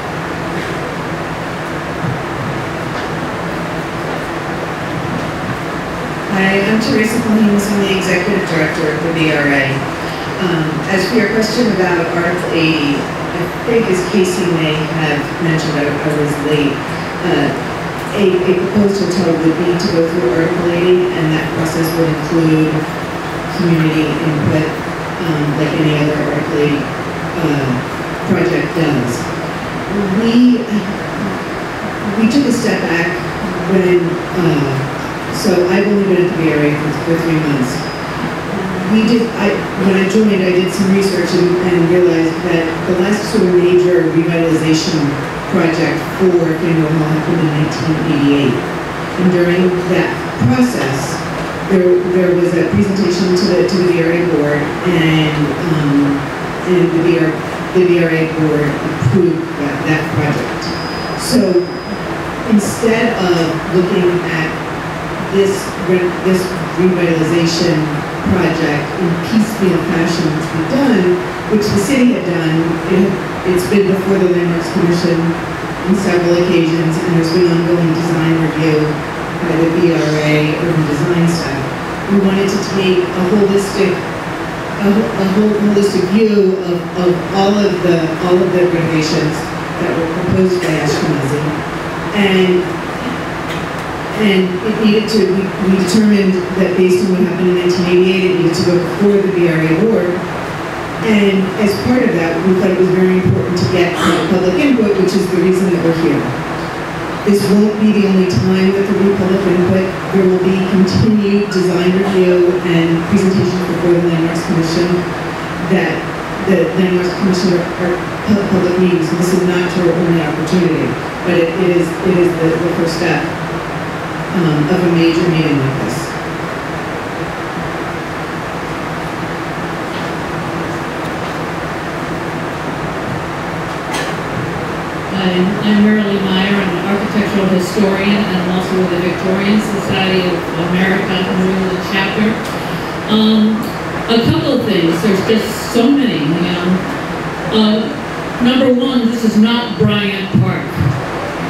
Hi, I'm Teresa Colines. I'm the Executive Director of the B R A. Um, as for your question about Article eighty, I think as Casey may have mentioned, I, I was late. Uh, a, a proposed hotel would need to go through Article eighty, and that process would include community input, um, like any other Article eighty uh, project does. We, we took a step back when uh, So I've only been at the B R A for, for three months. We did, I, when I joined, I did some research and, and realized that the last sort of major revitalization project for Faneuil Hall happened in nineteen eighty-eight. And during that process, there, there was a presentation to the, to the B R A board, and, um, and the, B R, the B R A board approved that, that project. So instead of looking at this this revitalization project in piecemeal fashion, which we've done, which the city had done. It, it's been before the Landmarks Commission on several occasions, and there's been ongoing design review by the B R A urban design staff. We wanted to take a holistic a, a whole holistic view of, of all of the all of the renovations that were proposed by Ashkenazi, and And it needed to, we, we determined that based on what happened in nineteen eighty-eight, it needed to go before the B R A board. And as part of that, we thought it was very important to get public input, which is the reason that we're here. This won't be the only time that there will be public input. There will be continued design review and presentations before the Landmarks Commission that the Landmarks Commission are, are public meetings. And this is not your only opportunity, but it, it is, it is the, the first step. Um, of a major meeting like this. Hi, I'm Merrilee Meyer. I'm an architectural historian, and I'm also with the Victorian Society of America New England chapter. Um, a couple of things. There's just so many, you know. Uh, number one, this is not Bryant Park.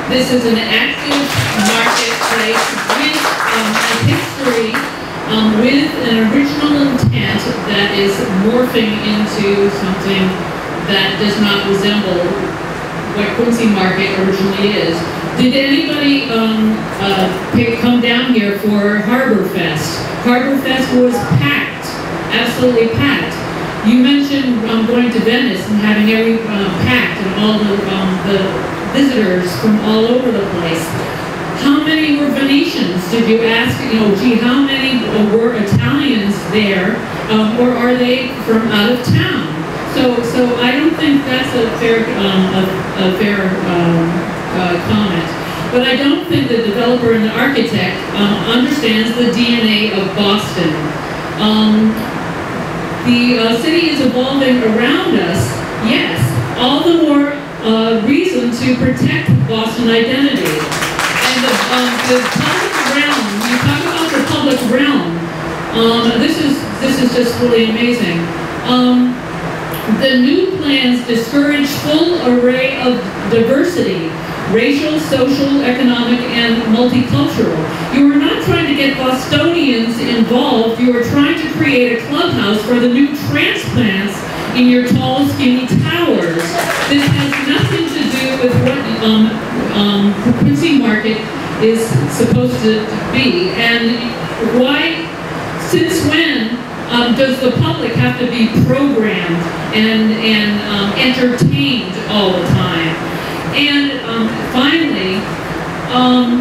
This is an active marketplace with um, a history, um, with an original intent that is morphing into something that does not resemble what Quincy Market originally is. Did anybody um, uh, pick, come down here for Harbor Fest? Harbor Fest was packed, absolutely packed. You mentioned um, going to Venice and having every uh, packed and all the, um, the visitors from all over the place. How many were Venetians? Did you ask, you know, gee, how many were Italians there, um, or are they from out of town? So, so I don't think that's a fair, um, a, a fair um, uh, comment. But I don't think the developer and the architect um, understands the D N A of Boston. Um, The uh, city is evolving around us, yes, all the more uh, reason to protect Boston identity. And the, um, the public realm, you talk about the public realm, um, this is this is just really amazing. Um, the new plans discourage full array of diversity, racial, social, economic, and multicultural. You are not trying to get Bostonians involved, you are trying to create a clubhouse for the new transplants in your tall, skinny towers. This has nothing to do with what um, um, the Quincy Market is supposed to be. And why, since when um, does the public have to be programmed and, and um, entertained all the time? And um, finally, um,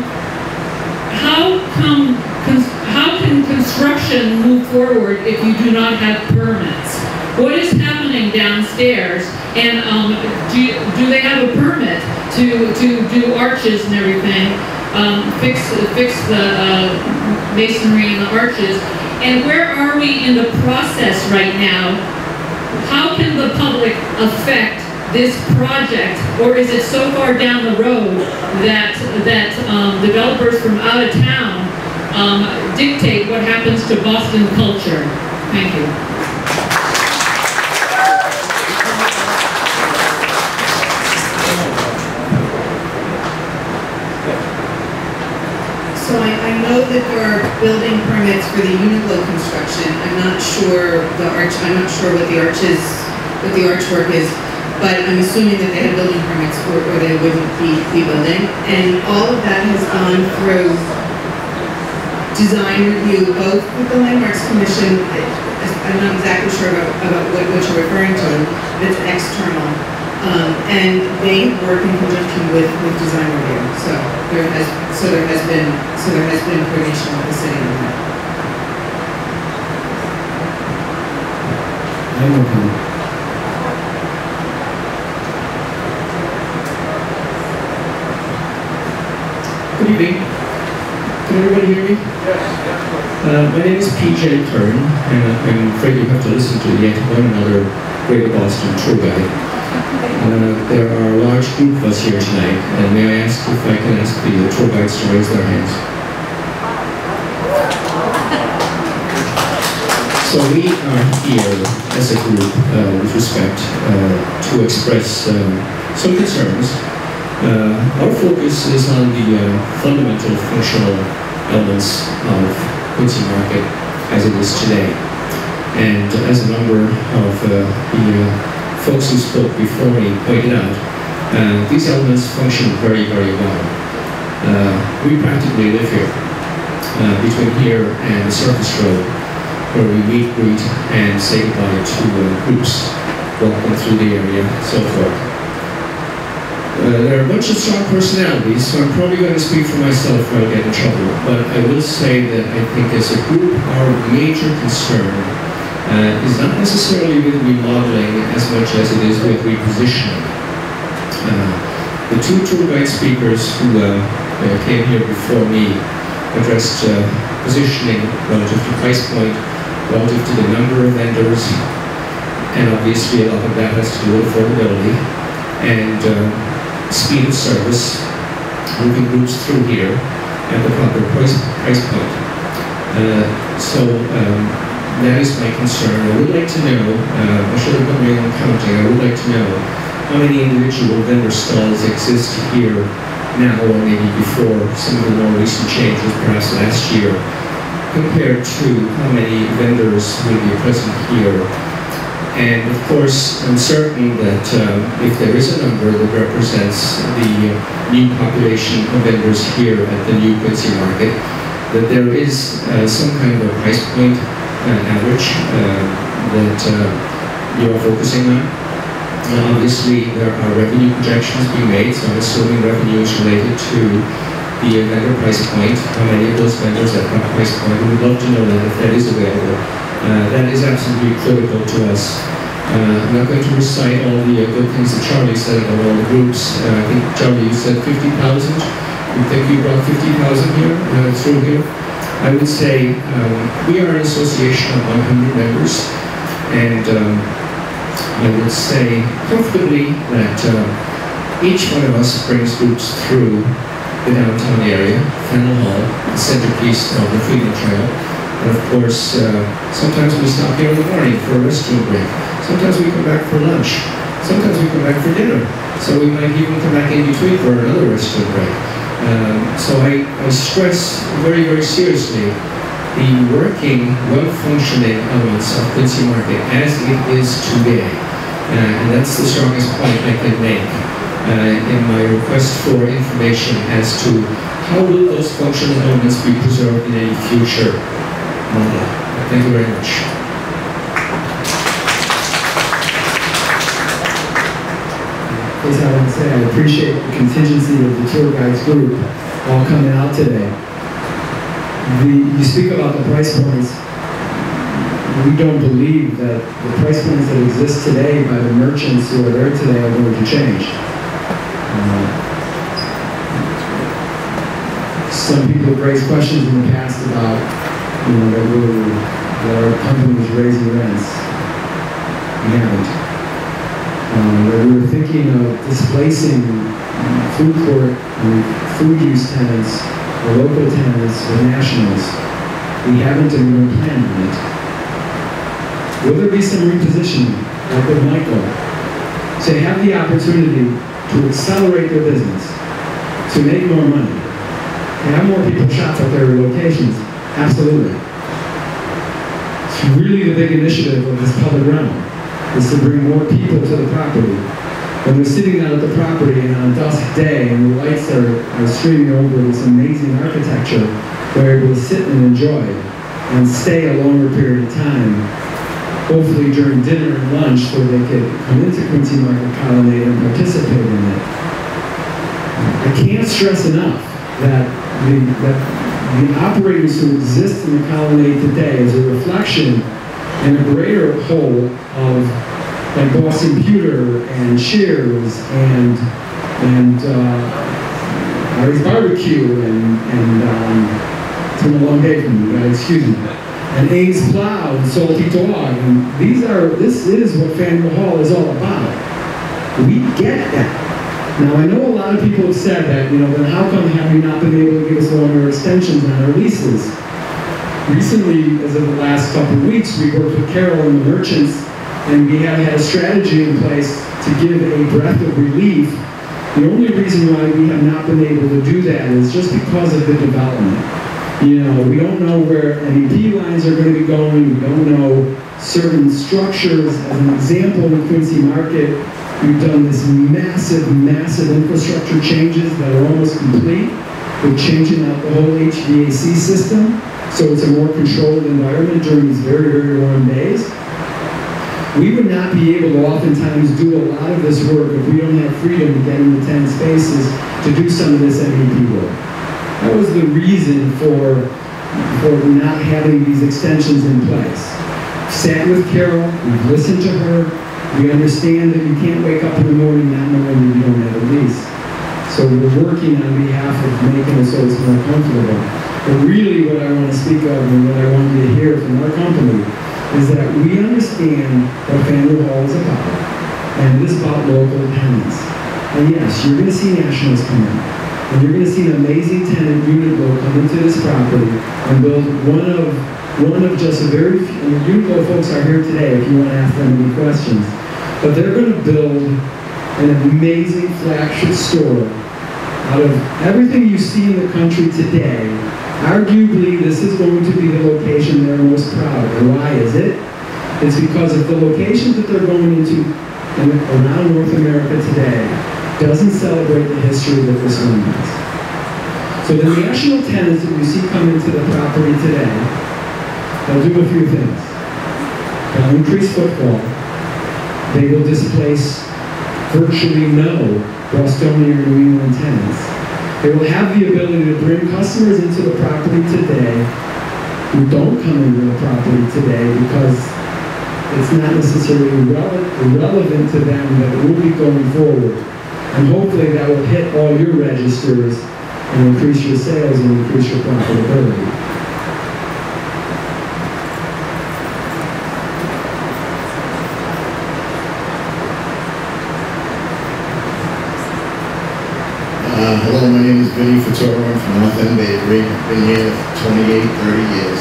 how come how can construction move forward if you do not have permits? What is happening downstairs? And um, do, do they have a permit to to do arches and everything? Um, fix fix the uh, masonry and the arches. And where are we in the process right now? How can the public affect this project, or is it so far down the road that that um, developers from out of town um, dictate what happens to Boston culture? Thank you. So I, I know that there are building permits for the Uniqlo construction. I'm not sure the arch. I'm not sure what the arches, what the archwork is. But I'm assuming that they have building permits or, or they wouldn't be, be building. And all of that has gone through design review, both with the Landmarks Commission. I'm not exactly sure about, about what, what you're referring to, but it's external. Um, and they work in conjunction with, with design review. So there has so there has been so there has been coordination with the city on that. I'm okay. Good evening. Can everybody hear me? Yes. Uh, my name is P J Kern, and I'm afraid you have to listen to yet one another Greater Boston tour guide. Uh, there are a large group of us here tonight, and may I ask if I can ask the uh, tour guides to raise their hands? So we are here as a group, uh, with respect, uh, to express um, some concerns. Uh, our focus is on the uh, fundamental functional elements of Quincy Market as it is today. And as a number of uh, the uh, folks who spoke before me pointed out, uh, these elements function very, very well. Uh, we practically live here, uh, between here and the Surface Road, where we meet, greet, and say goodbye to uh, groups walking through the area, so forth. Uh, there are a bunch of strong personalities, so I'm probably going to speak for myself or I'll get in trouble. But I will say that I think as a group, our major concern uh, is not necessarily with remodeling as much as it is with repositioning. Uh, the two tour guide speakers who uh, uh, came here before me addressed uh, positioning relative to price point, relative to the number of vendors, and obviously a lot of that has to do with affordability. And uh, speed of service, moving groups through here at the proper price, price point. Uh, so um, that is my concern. I would like to know, uh, I should have done my own counting, I would like to know how many individual vendor stalls exist here now or maybe before some of the more recent changes, perhaps last year, compared to how many vendors will be present here. And of course, I'm certain that uh, if there is a number that represents the uh, new population of vendors here at the new Quincy market, that there is uh, some kind of a price point uh, average uh, that uh, you are focusing on. Uh, obviously, there are revenue projections being made, so I'm assuming revenue is related to the vendor price point, how many of those vendors at that price point. We would love to know that if that is available. Uh, that is absolutely critical to us. Uh, I'm not going to recite all the uh, good things that Charlie said about all the groups. Uh, I think, Charlie, you said fifty thousand. You think you brought fifty thousand here, uh, through here? I would say um, we are an association of one hundred members, and um, I would say comfortably that uh, each one of us brings groups through the downtown area, Faneuil Hall, the centerpiece of the Freedom Trail. And of course, uh, sometimes we stop here in the morning for a restroom break. Sometimes we come back for lunch. Sometimes we come back for dinner. So we might even come back in between for another restroom break. Um, so I, I stress very, very seriously the working, well-functioning elements of Quincy Market as it is today. Uh, and that's the strongest point I can make uh, in my request for information as to how will those functional elements be preserved in any future model. Thank you very much. As I want to say, I appreciate the contingency of the tour guides group all coming out today. The, you speak about the price points. We don't believe that the price points that exist today by the merchants who are there today are going to change. Uh, some people have raised questions in the past about, you know, that, we're, that our company was raising rents. We haven't. Um, where we were thinking of displacing food court and food use tenants or local tenants with nationals. We haven't and we don't plan on it. Will there be some repositioning, like with Michael, to have the opportunity to accelerate their business, to make more money, to have more people shop at their locations? Absolutely. It's really the big initiative of this public realm, is to bring more people to the property. When they're sitting down at the property and on a dusk day and the lights are, are streaming over this amazing architecture, they're able to sit and enjoy and stay a longer period of time, hopefully during dinner and lunch, so they could come into Quincy Market Colonnade and participate in it. I can't stress enough that the, that the operators who exist in the Colonnade today is a reflection and a greater whole of like Boston Pewter and Cheers and and uh, Harry's Barbecue and and um, it's been a long day for me, guys, excuse me. And Ames Plow and Salty Dog, and these are this is what Faneuil Hall is all about. We get that. Now I know a lot of people have said that, you know, then how come have you not been able to give us longer extensions on our leases? Recently, as of the last couple of weeks, we worked with Carol and the merchants, and we have had a strategy in place to give a breath of relief. The only reason why we have not been able to do that is just because of the development. You know, we don't know where M E P lines are going to be going. We don't know certain structures. As an example, in Quincy Market, we've done this massive, massive infrastructure changes that are almost complete. We're changing out the whole H V A C system, so it's a more controlled environment during these very, very warm days. We would not be able to oftentimes do a lot of this work if we don't have freedom to get into ten spaces to do some of this M E P work. That was the reason for, for not having these extensions in place. Sat with Carol, we've listened to her, we understand that you can't wake up in the morning not knowing that you don't have a lease. So we're working on behalf of making it so it's more comfortable. But really what I want to speak of and what I want you to hear from our company is that we understand what Faneuil Hall is about, and it is about local tenants. And yes, you're going to see nationals come in, and you're going to see an amazing tenant Uniqlo come into this property and build one of one of just a very few, and the Uniqlo folks are here today if you want to ask them any questions, but they're going to build an amazing flagship store Out of everything you see in the country today, arguably this is going to be the location they're most proud of. And why is it? It's because of the locations that they're going into in, around North America today doesn't celebrate the history that this one does. So the national tenants that you see come into the property today, they'll do a few things. They'll increase footfall. They will displace virtually no Bostonian or New England tenants. They will have the ability to bring customers into the property today who don't come into the property today because it's not necessarily rele- relevant to them that it will be going forward. And hopefully that will hit all your registers and increase your sales and increase your profitability. Uh, hello, my name is Vinny Fatoro. I'm from North End Bakery. I've been here twenty-eight, thirty years.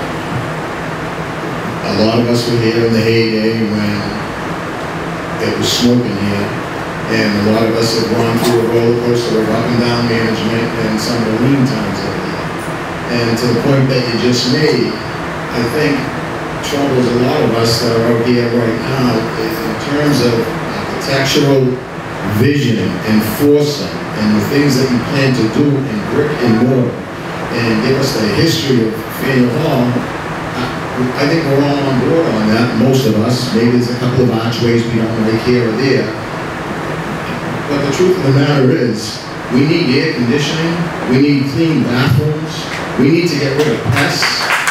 A lot of us were here in the heyday when it was smoking here. And a lot of us have gone through a roller coaster of up and down management and some of the lean times over here. And to the point that you just made, I think troubles a lot of us that are out here right now is in terms of architectural vision and foresight and the things that you plan to do in brick and mortar and give us the history of Faneuil Hall. I, I think we're all on board on that, most of us. Maybe there's a couple of archways we don't like here or there. But the truth of the matter is, we need air conditioning, we need clean bathrooms, we need to get rid of pests.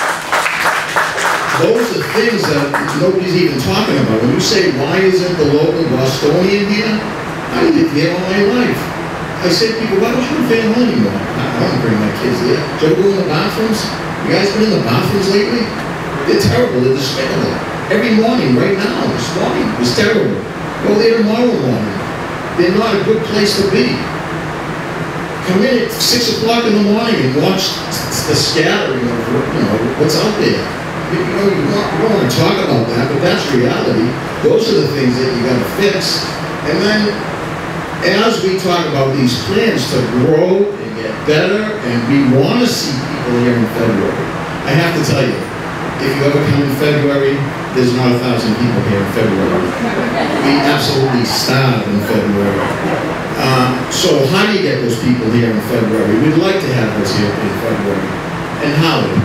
Those are things that nobody's even talking about. When you say, why isn't the local Bostonian here? I lived here all my life. I say to people, why don't you go to Faneuil anymore? I don't bring my kids here. Do you ever go in the bathrooms? You guys been in the bathrooms lately? They're terrible, they're despicable. Every morning, right now, this morning, was terrible. Go there tomorrow morning. They're not a good place to be. Come in at six o'clock in the morning and watch the scattering of, you know, what's out there. You know, you don't, you don't want to talk about that, but that's reality. Those are the things that you got to fix. And then, as we talk about these plans to grow and get better, and we want to see people here in February, I have to tell you, if you ever come in February, there's not a thousand people here in February. We absolutely starve in February. Um, so how do you get those people here in February? We'd like to have those here in February. And Howard,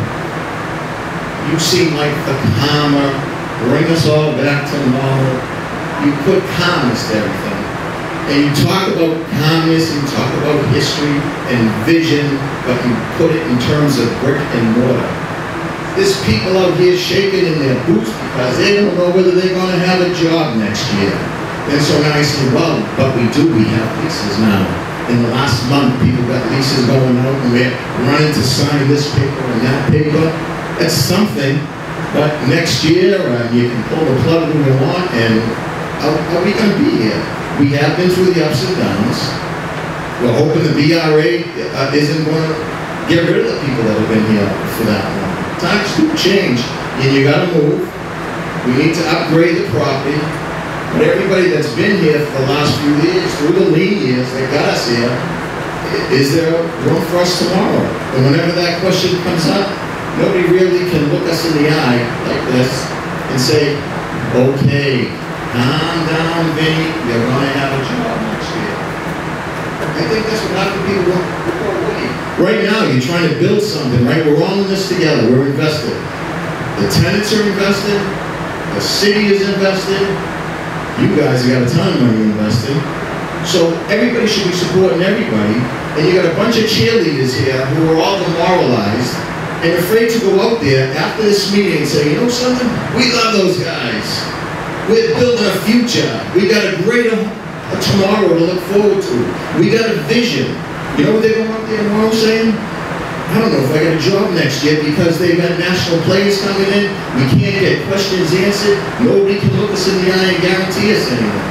you seem like the calmer, bring us all back to normal. You put calmness to everything. And you talk about calmness, you talk about history and vision, but you put it in terms of brick and mortar. There's people out here shaking in their boots because they don't know whether they're going to have a job next year. And so now I say, well, but we do, we have leases now. In the last month, people got leases going out and we're running to sign this paper and that paper. That's something, but next year, uh, you can pull the plug when you want, and are, are we going to be here? We have been through the ups and downs. We're hoping the B R A uh, isn't going to get rid of the people that have been here for that long. Times do change, and you got to move. We need to upgrade the property. But everybody that's been here for the last few years, through the lean years that got us here, is there room for us tomorrow? And whenever that question comes up, nobody really can look us in the eye like this and say, okay, calm down, Vinny, you're going to have a job next year. I think that's what half the people want. Right now, you're trying to build something, right? We're all in this together. We're invested. The tenants are invested. The city is invested. You guys have got a ton of money invested. So everybody should be supporting everybody. And you got a bunch of cheerleaders here who are all demoralized and afraid to go out there after this meeting and say, you know something? We love those guys. We're building a future. We got a greater tomorrow to look forward to. We got a vision. You know what they're going out there tomorrow saying? I don't know if I got a job next year because they've got national players coming in. We can't get questions answered. Nobody can look us in the eye and guarantee us anything.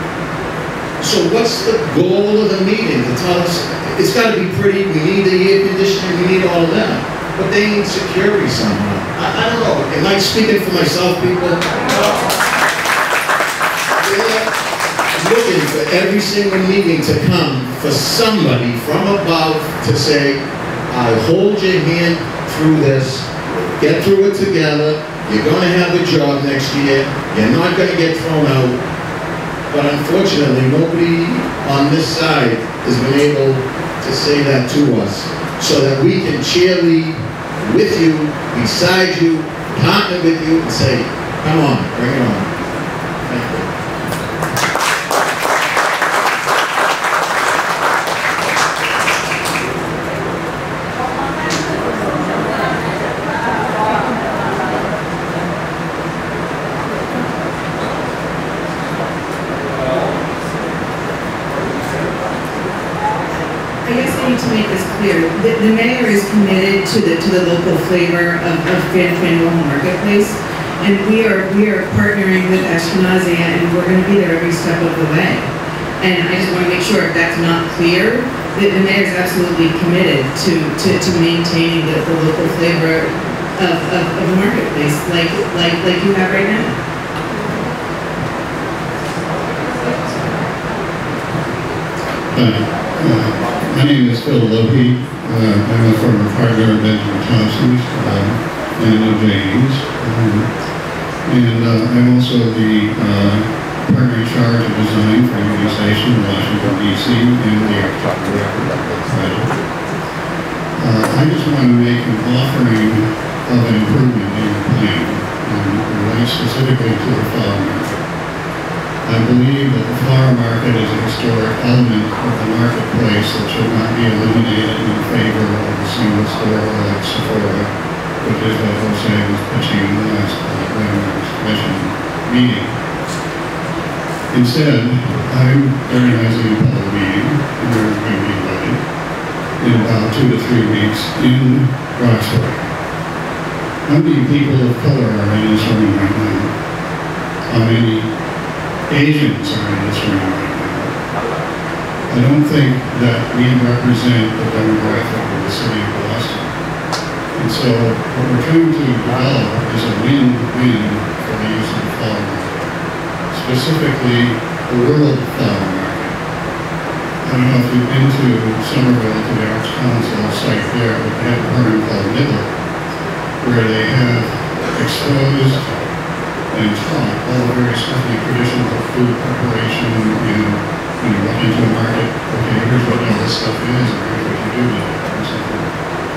So what's the goal of the meeting? To tell us, it's got to be pretty, we need the air conditioning, we need all of that. But they need security somehow. I, I don't know. Am I speaking for myself, people? They're looking for for every single meeting to come for somebody from above to say, I hold your hand through this, get through it together, you're going to have a job next year, you're not going to get thrown out. But unfortunately, nobody on this side has been able to say that to us, so that we can cheerlead with you, beside you, partner with you, and say, come on, bring it on. Thank you. I guess I need to make this clear. The, the mayor is committed to the to the local flavor of, of Faneuil Marketplace, and we are we are partnering with Ashkenazi, and we're going to be there every step of the way. And I just want to make sure if that's not clear, that the mayor is absolutely committed to to, to maintaining the, the local flavor of, of, of the marketplace, like like like you have right now. Uh, uh, my name is Phil Lohe. Uh, I'm a former partner of Benjamin Thompson's uh, and of James. Um, and uh, I'm also the uh, partner in charge of design for Union Station in Washington, D C and the architecture project. Uh, I just want to make an offering of an improvement in the plan, and relates specifically to the flower market. I believe that the flower market is a historic element of the marketplace that should not be eliminated in favor of a single store like Sephora, which is what Jose was pitching in the last uh, Landmarks Commission meeting. Instead, I'm organizing a public meeting, and there's going to be a budget, in about two to three weeks in Roxbury. How many people of color are in this room right now? How many Asians are in this room right now? I don't think that we represent the demographic of the city of Boston. And so what we're trying to develop is a win-win for the use of the flower market, specifically the world flower market. I don't know if you've been to Somerville, to the Arts Council site there, but they have a program called Nibble, where they have exposed and taught all the various ethnic traditions of food preparation, and when you walk into a market, okay, here's what all this stuff is, and here's what you do with it, and so forth.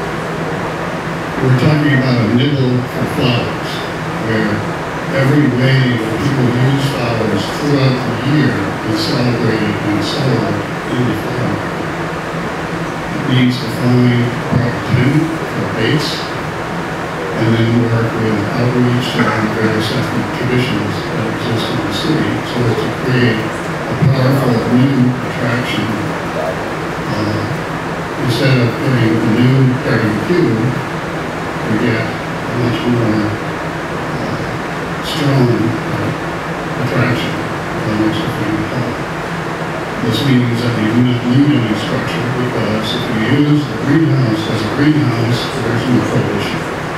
We're talking about a nibble for flowers, where every way that people use flowers throughout the year is celebrated and sold in the flower market. It needs to find proper tenant for base, and then work with outreach to the various ethnic traditions that exist in the city, so as to create a powerful new attraction. Uh, instead of getting a new Perry Pew, we get a much more uh, strong uh, attraction than next to Faneuil Hall. This means that we do not need any structure, because if we use the greenhouse as a greenhouse, there's no prohibition.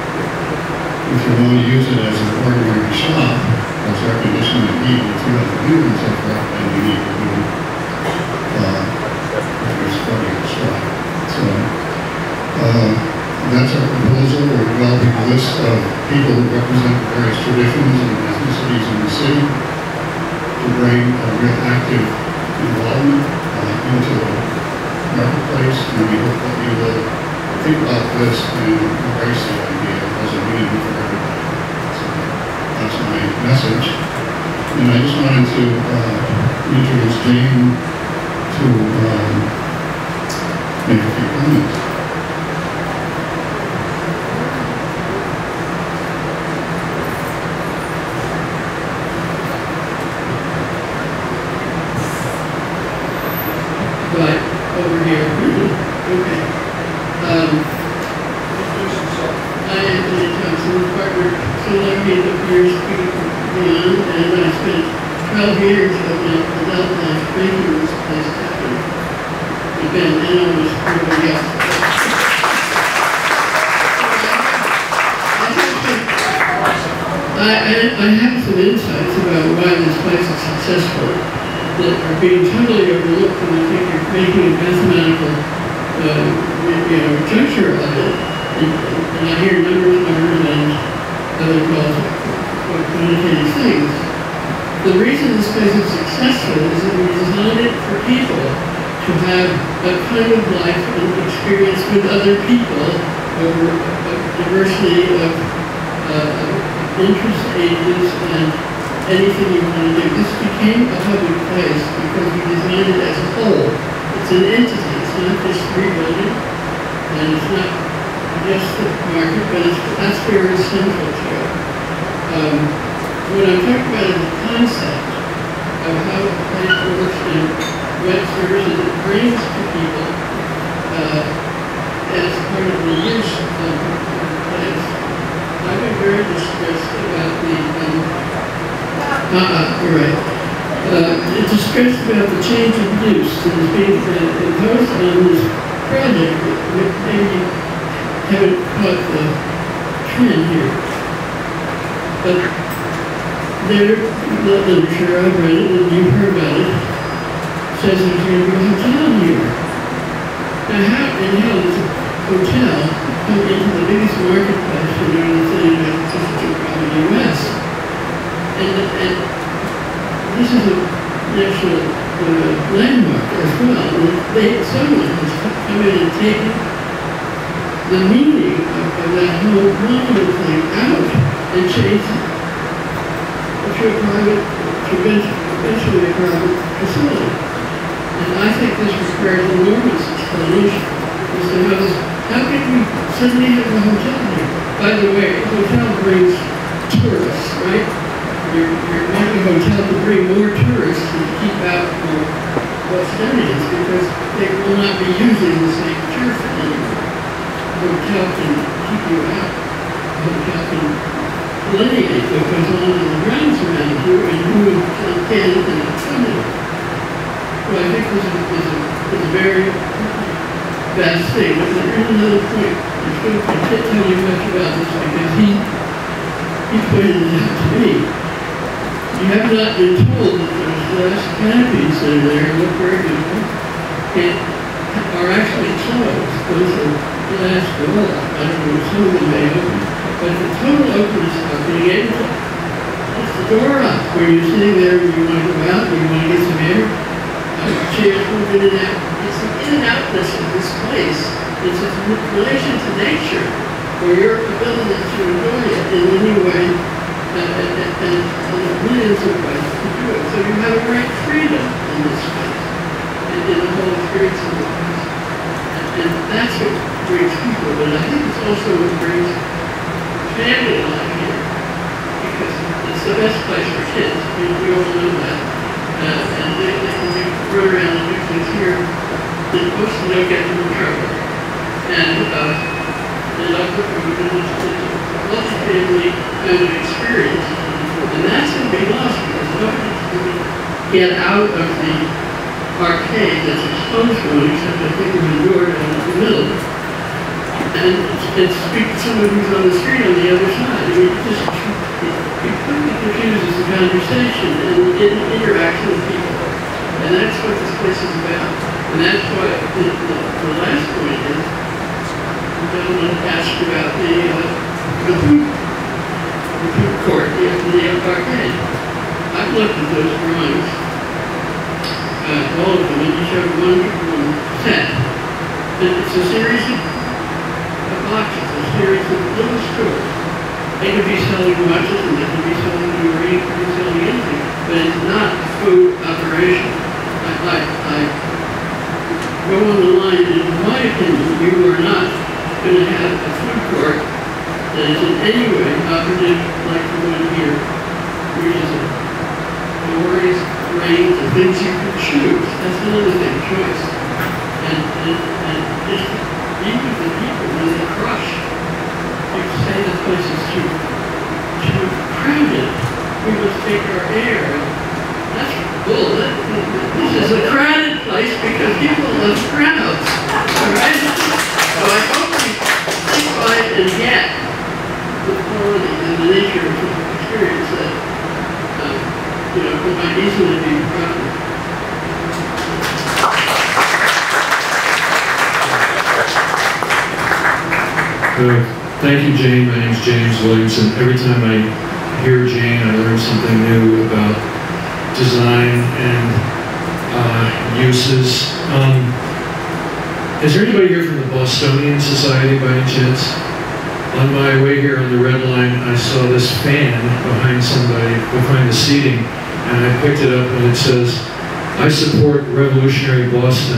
If you want to use it as an ordinary shop, as air conditioning and heat, if you have the heat and so forth, then you need to do uh, there's plenty of shop. So uh, that's our proposal. We're developing a list of people who represent various traditions and ethnicities in the city to bring a real active involvement uh, into the marketplace, and we hope that you will think about this and embrace the idea as a win for everybody. So that's my message. And I just wanted to uh, introduce Jane to um, make a few comments. Right, over here. Okay. Um, I am Anthony Thompson, partner so eleven years beyond, and I spent twelve years of my adult life training in this place after the Ben and almost everybody else. I, I, I have some insights about why this place is successful. that are being totally overlooked, and I think you're making a mathematical uh, you know, juncture of it. And, and I hear numbers, numbers, and other quantitative things. The reason this place is successful is that we designed it for people to have a kind of life and experience with other people over a diversity of uh, interests, ages, and anything you want to do. This became a public place because we designed it as a whole. It's an entity. It's not just three buildings, and it's not just the market, but it's, that's very central to it. Um, when I'm talking about the concept of how a place works and what services it brings to people uh, as part of the use of the place, I've been very distressed about the, um, uh-uh, you're right, uh, distressed about the change of use that is being uh, imposed on this project. Maybe you haven't caught the trend here. But there, the literature, I've read it, and you've heard about it, says there's going to be a hotel here. Now, how in hell does a hotel come into the biggest marketplace for the United States, probably the U S? And, and this is a national uh, landmark as well. They, someone has come in and taken the meaning of, of that whole monument thing out and changed it to a private, to eventually a private facility. And I think this requires enormous explanation. As to how, this, how can we suddenly have a hotel here? By the way, a hotel brings tourists, right? You're, you're making a hotel to bring more tourists and to keep out more Bostonians because they will not be using the same turf anymore. A hotel can keep you out. A hotel can delineate what goes on in the grounds around you and who can and can't. Well, I think this is, is, a, is a very vast thing. But there is another point. I can't tell you much about this because he, he pointed it out to me. You have not been told that those last canopies that are there look very beautiful and are actually closed. Those are glass door. I don't know if some of them may open. But the total openness of being able to lift the door up where you're sitting there and you want to go out and you want to get some air. Chairs move in and out. It's the in and outness of this place. It's a relation to nature, or your ability to enjoy it in any way, uh, and, and, and, and millions of ways to do it. So you have a great freedom in this place, and in the whole experience of the place. And, and that's what brings people, but I think it's also what brings family life here, because it's the best place for kids. I mean, we all know that. Uh, and they, they can run around and do things here that most of them get into trouble. And uh, they love it because it's, it's a multi-family kind of experience. And that's going to be lost because nobody's going to get out of the arcade that's exposed to one, except I think there's a door down in the middle. And it's, it's speak to someone who's on the street on the other side. I mean, it just it completely confuses the conversation and the interaction with people. And that's what this place is about. And that's why the, the, the last point is, the gentleman asked about the, uh, the food, the food court, the, the arcade. I've looked at those drawings, uh, all of them, and you showed one, one set. It's a series of boxes, a series of little stores. They could be selling watches and they could be selling jewelry, they could be selling anything, but it's not a food operation. I, I, I go on the line, and in my opinion, you are not going to have a food court that is in any way operative like the one here, which is a various range of things you can choose. That's another thing, choice. And, and, and just even the people, when they crush, you say the place is too, too crowded. We must take our air. That's bull. That, this is a crowded place because people love crowds. All right? So I hope we think by and get the quality and the nature of the experience that, um, you know, might easily be proud of. Uh, thank you, Jane. My name's James Williamson. Every time I hear Jane, I learn something new about design and uh, uses. Um, is there anybody here from the Bostonian Society by any chance? On my way here on the Red Line, I saw this fan behind somebody, behind the seating, and I picked it up and it says, "I support revolutionary Boston."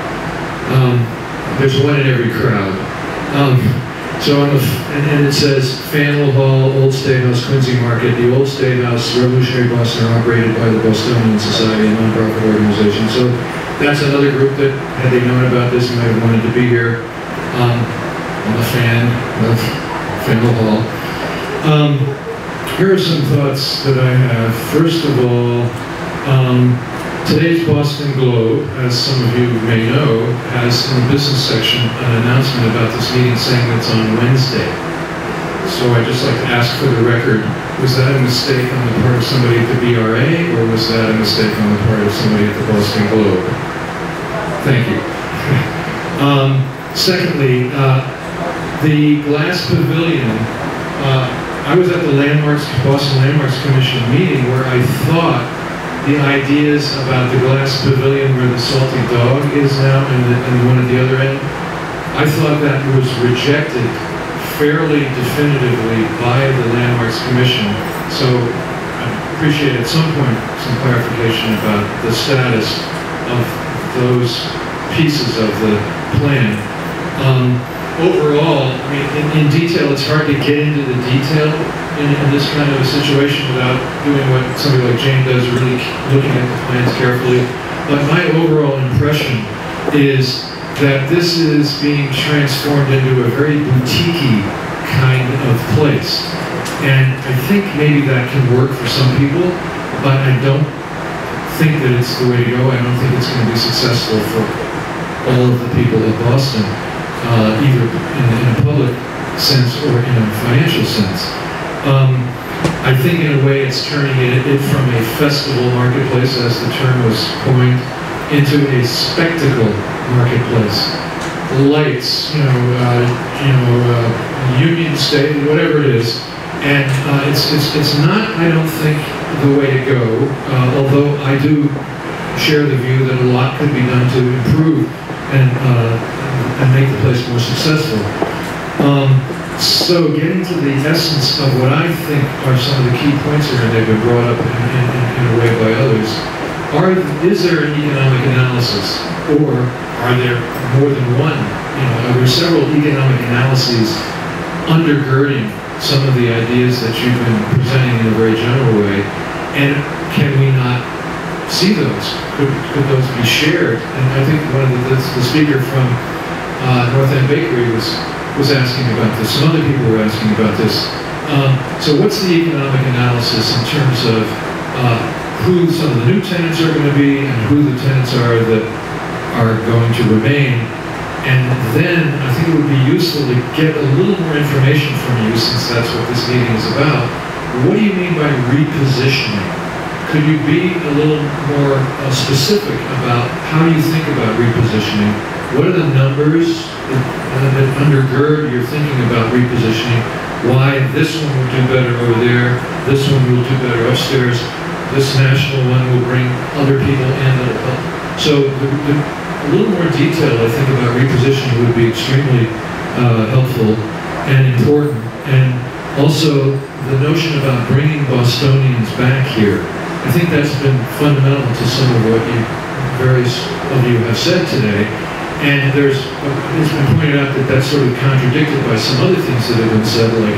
Um, there's one in every crowd. Um, so on the, and, and it says, Faneuil Hall, Old State House, Quincy Market. The Old State House, Revolutionary Boston are operated by the Bostonian Society, a nonprofit organization. So that's another group that, had they known about this, might have wanted to be here. Um, I'm a fan of Faneuil Hall. Um, here are some thoughts that I have. First of all, um, today's Boston Globe, as some of you may know, has in the business section an announcement about this meeting saying it's on Wednesday. So I'd just like to ask for the record, was that a mistake on the part of somebody at the B R A, or was that a mistake on the part of somebody at the Boston Globe? Thank you. um, secondly, uh, the Glass Pavilion, uh, I was at the Landmarks, Boston Landmarks Commission meeting where I thought the ideas about the Glass Pavilion where the salty dog is now and the, and the one at the other end, I thought that was rejected fairly definitively by the Landmarks Commission. So I appreciate at some point some clarification about the status of those pieces of the plan. Um, overall, I mean, in, in detail, it's hard to get into the detail in, in this kind of a situation without doing what somebody like Jane does, really looking at the plans carefully. But my overall impression is that this is being transformed into a very boutique-y kind of place. And I think maybe that can work for some people, but I don't think that it's the way to go. I don't think it's going to be successful for all of the people of Boston. Uh, either in, in a public sense or in a financial sense. Um, I think in a way it's turning it, it from a festival marketplace, as the term was coined, into a spectacle marketplace. Lights, you know, uh, you know, uh, Union State, whatever it is, and uh, it's, it's, it's not, I don't think, the way to go, uh, although I do share the view that a lot could be done to improve and uh, and make the place more successful. Um, so getting to the essence of what I think are some of the key points here, and they've been brought up in, in, in a way by others, are, is there an economic analysis, or are there more than one? You know, are there several economic analyses undergirding some of the ideas that you've been presenting in a very general way, and can we not see those? Could, could those be shared? And I think one of the, the, the speaker from Uh, North End Bakery was, was asking about this. Some other people were asking about this. Um, so what's the economic analysis in terms of uh, who some of the new tenants are going to be and who the tenants are that are going to remain? And then I think it would be useful to get a little more information from you, since that's what this meeting is about. What do you mean by repositioning? Could you be a little more uh, specific about how you think about repositioning? What are the numbers that, uh, that undergird your thinking about repositioning? Why this one will do better over there, this one will do better upstairs, this national one will bring other people in that'll help. So the, the, a little more detail, I think, about repositioning would be extremely uh, helpful and important. And also the notion about bringing Bostonians back here. I think that's been fundamental to some of what you, various of you have said today. And there's, it's been pointed out that that's sort of contradicted by some other things that have been said, like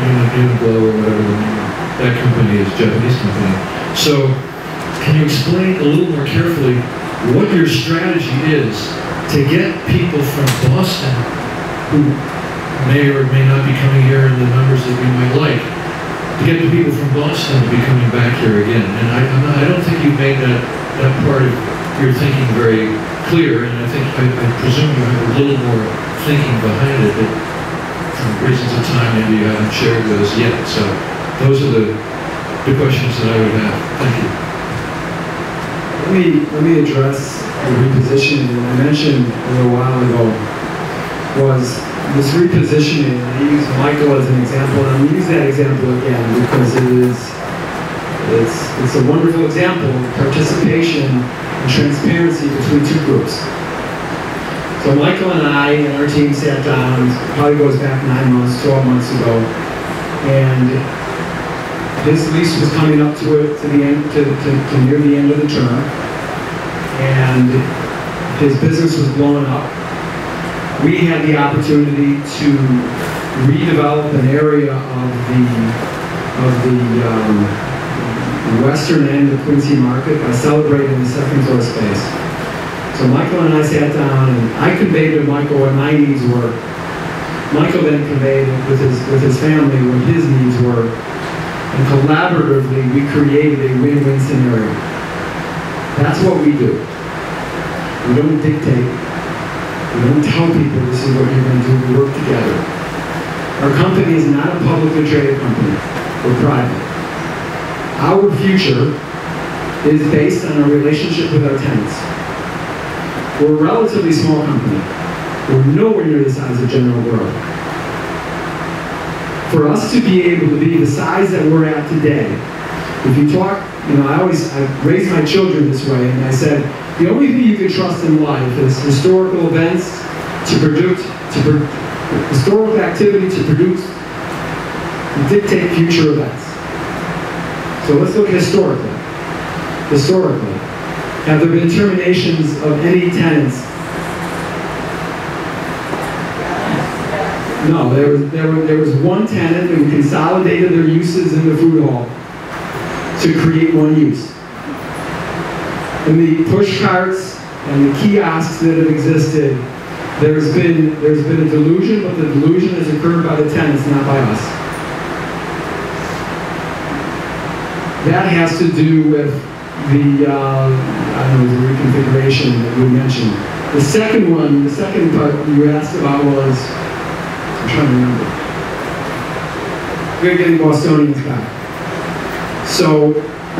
Uniqlo or whatever the name of that company is, Japanese company. So, can you explain a little more carefully what your strategy is to get people from Boston, who may or may not be coming here in the numbers that we might like, to get the people from Boston to be coming back here again? And I, I'm not, I don't think you've made that, that part of your thinking very clear, and I think, I, I presume you have a little more thinking behind it, but for reasons of time, maybe you haven't shared those yet. So those are the, the questions that I would have. Thank you. Let me, let me address the repositioning. And I mentioned a little while ago was this repositioning, I use Michael as an example, and I'm going to use that example again because it is, it's, it's a wonderful example of participation and transparency between two groups. So Michael and I and our team sat down, probably goes back nine months, twelve months ago, and his lease was coming up to it, to the end, to, to, to near the end of the term, and his business was blowing up. We had the opportunity to redevelop an area of the of the um, western end of Quincy Market by celebrating the second floor space. So Michael and I sat down, and I conveyed to Michael what my needs were. Michael then conveyed with his with his family what his needs were, and collaboratively we created a win-win scenario. That's what we do. We don't dictate. We don't tell people this is what you're going to do. We work together. Our company is not a publicly traded company. We're private. Our future is based on our relationship with our tenants. We're a relatively small company. We're nowhere near the size of General Growth. For us to be able to be the size that we're at today, if you talk, you know, I always, I raised my children this way, and I said, the only thing you can trust in life is historical events to produce, to pro historical activity to produce, to dictate future events. So let's look historically. Historically, have there been terminations of any tenants? No, there was, there, was, there was one tenant who consolidated their uses in the food hall to create one use. In the push carts and the kiosks that have existed, there's been, there's been a delusion, but the delusion has occurred by the tenants, not by us. That has to do with the, uh, I don't know, the reconfiguration that we mentioned. The second one, the second part you asked about was, I'm trying to remember. We're getting Bostonians back. So,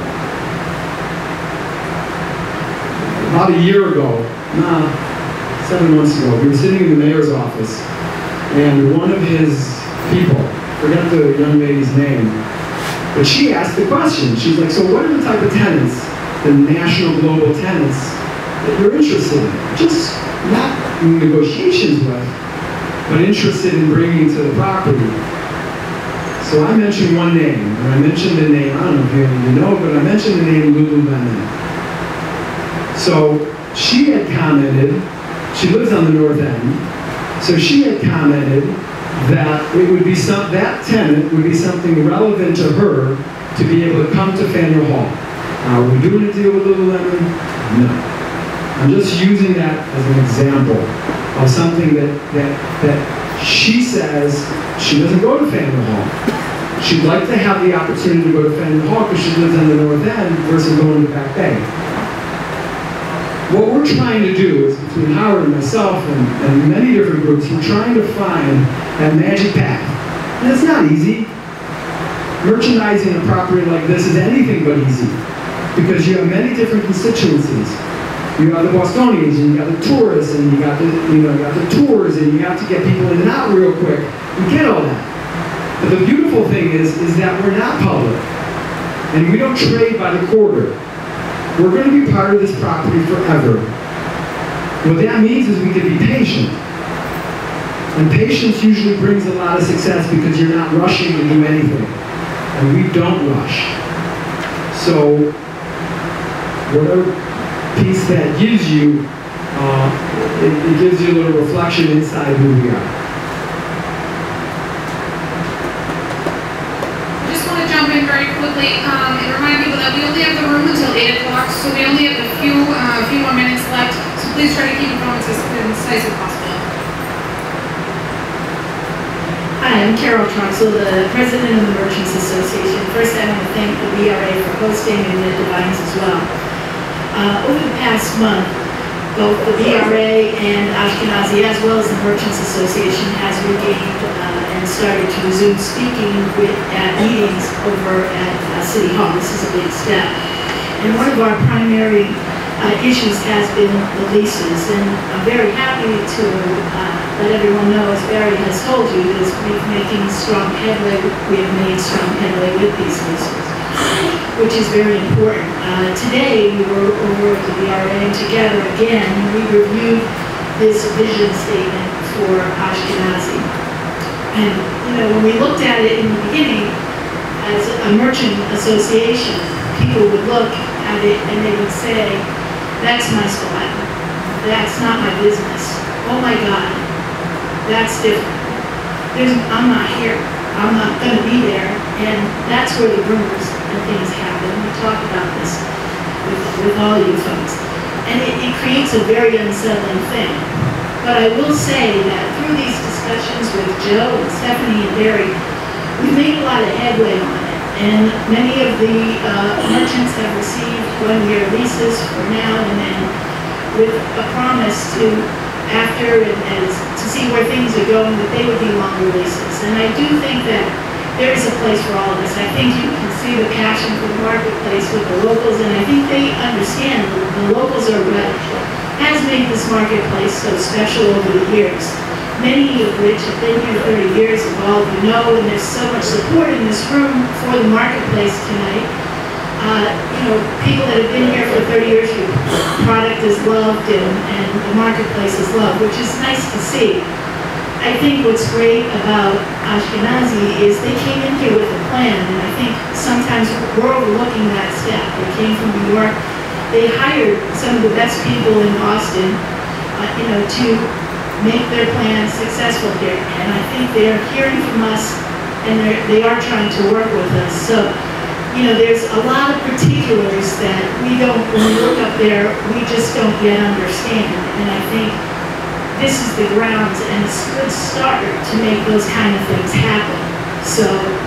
about a year ago, nah, seven months ago, we were sitting in the mayor's office, and one of his people, forget the young lady's name, but she asked the question. She's like, so what are the type of tenants, the national global tenants, that you're interested in? Just not in negotiations with, but interested in bringing to the property. So I mentioned one name, and I mentioned the name, I don't know if you even know, but I mentioned the name Lululemon. So she had commented, she lives on the north end, so she had commented that it would be some, that tenant would be something relevant to her to be able to come to Faneuil Hall. Now, are we doing a deal with Lululemon? No. I'm just using that as an example of something that, that, that she says she doesn't go to Faneuil Hall. She'd like to have the opportunity to go to Faneuil Hall because she lives on the north end versus going to the Back Bay. What we're trying to do is, between Howard and myself and, and many different groups, we're trying to find that magic path. And it's not easy. Merchandising a property like this is anything but easy because you have many different constituencies. You have the Bostonians, and you got the tourists, and you got the, you know, you got the tours, and you have to get people in and out real quick. We get all that. But the beautiful thing is, is that we're not public, and we don't trade by the quarter. We're going to be part of this property forever. What that means is we can be patient. And patience usually brings a lot of success because you're not rushing to do anything. And we don't rush. So, whatever piece that gives you, uh, it, it gives you a little reflection inside who we are. I just want to jump in very quickly um, and remind people that we only have the room until eight o'clock, so we only have a few, uh, few more minutes left, so please try to keep your comments as concise as possible. Hi, I'm Carol Tronsel, the president of the Merchants Association. First, I want to thank the B R A for hosting and the Divines as well. Uh, over the past month, both the B R A and Ashkenazi, as well as the Merchants Association, has regained uh, and started to resume speaking with, at meetings over at uh, City Hall. This is a big step. And one of our primary uh, issues has been the leases. And I'm very happy to uh, let everyone know, as Barry has told you, that we're making strong headway, we have made strong headway with these leases, which is very important. Uh, today, we were over at the B R A together again, and we reviewed this vision statement for Ashkenazi. And, you know, when we looked at it in the beginning, as a merchant association, people would look at it and they would say, that's my spot, that's not my business, oh my God, that's different. There's, I'm not here, I'm not going to be there, and that's where the rumors and things happen. We talked about this with, with all you folks. And it, it creates a very unsettling thing. But I will say that through these discussions with Joe and Stephanie and Barry, we've made a lot of headway on it. And many of the uh, merchants have received one-year leases for now and then, with a promise to, after and as, to see where things are going, that they would be longer leases. And I do think that there is a place for all of us. I think you can see the passion for the marketplace with the locals, and I think they understand that the locals are what has made this marketplace so special over the years. Many of which have been here thirty years, of all you know, and there's so much support in this room for the marketplace tonight. Uh, you know, people that have been here for thirty years, your product is loved and, and the marketplace is loved, which is nice to see. I think what's great about Ashkenazi is they came in here with a plan, and I think sometimes we're overlooking that step. They came from New York. They hired some of the best people in Boston, uh, you know, to make their plan successful here. And I think they're hearing from us, and they're, they are trying to work with us. So, you know, there's a lot of particulars that we don't, when we look up there, we just don't yet understand. And I think this is the grounds, and it's a good start to make those kind of things happen. So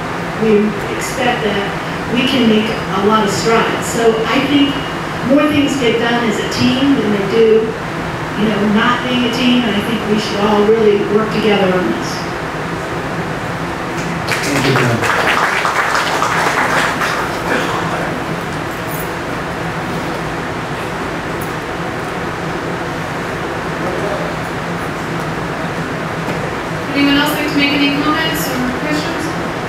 we expect that we can make a lot of strides. So I think more things get done as a team than they do, you know, not being a team, and I think we should all really work together on this. Thank you, John. Anyone else like to make any comments or questions?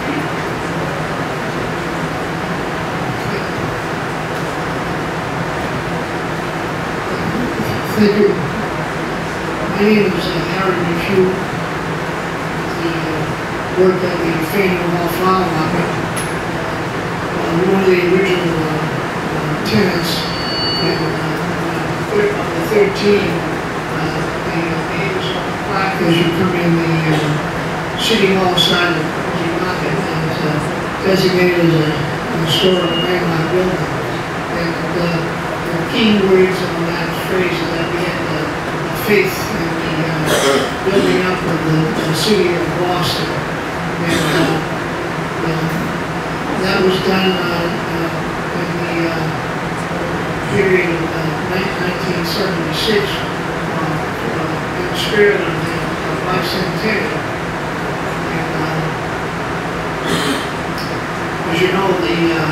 Thank you. My name is uh, Harry McHugh. The uh, work at the Faneuil Flower Market. Uh, one of the original uh, uh, tenants, and uh, on the thirteen, uh, the names on the plaque as you come in the uh, City Hall side of the market, and it's uh, designated as a, a historic landmark building. And uh, the key words on that phrase is that we had uh, faith in the uh, building up of the, the city of Boston. And uh, uh, that was done uh, uh, in the uh, period of uh, nineteen seventy-six uh, uh, in the spirit of the uh, bicentennial. And uh, as you know, the uh,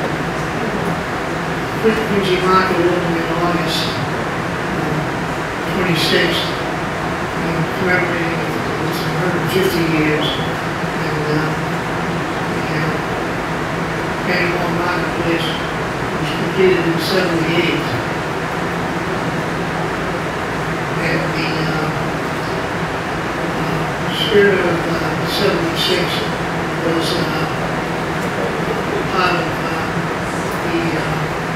Quincy Market opened in August uh, twenty-sixth, and commemorating its one hundred fifty years. And uh, the Faneuil Marketplace was completed in seventy-eight. And the uh, uh, spirit of uh, seventy-six was uh, part of uh, the uh,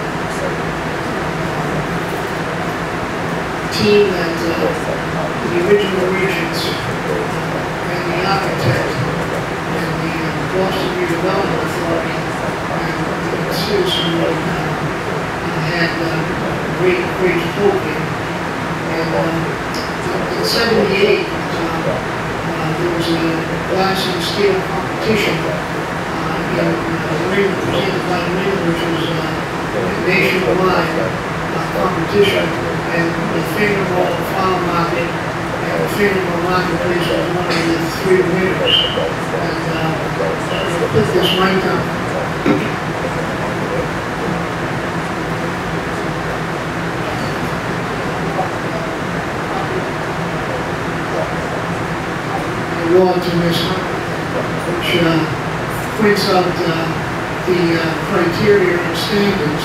team that uh, the original regents uh, and the architect and the uh, Boston Redevelopment Authority and the citizen uh, had uh, great, great hope in. And uh, in seventy-eight, uh, uh, there was a glass and steel competition uh, in uh, Ring, presented by Ring, which was uh, nationwide uh, competition. And the Faneuil Flower Market and the Faneuil Marketplace was one of the three winners. And uh, we'll put this right down. award to Miz Hunt, which uh, points out uh, the uh, criteria and standards.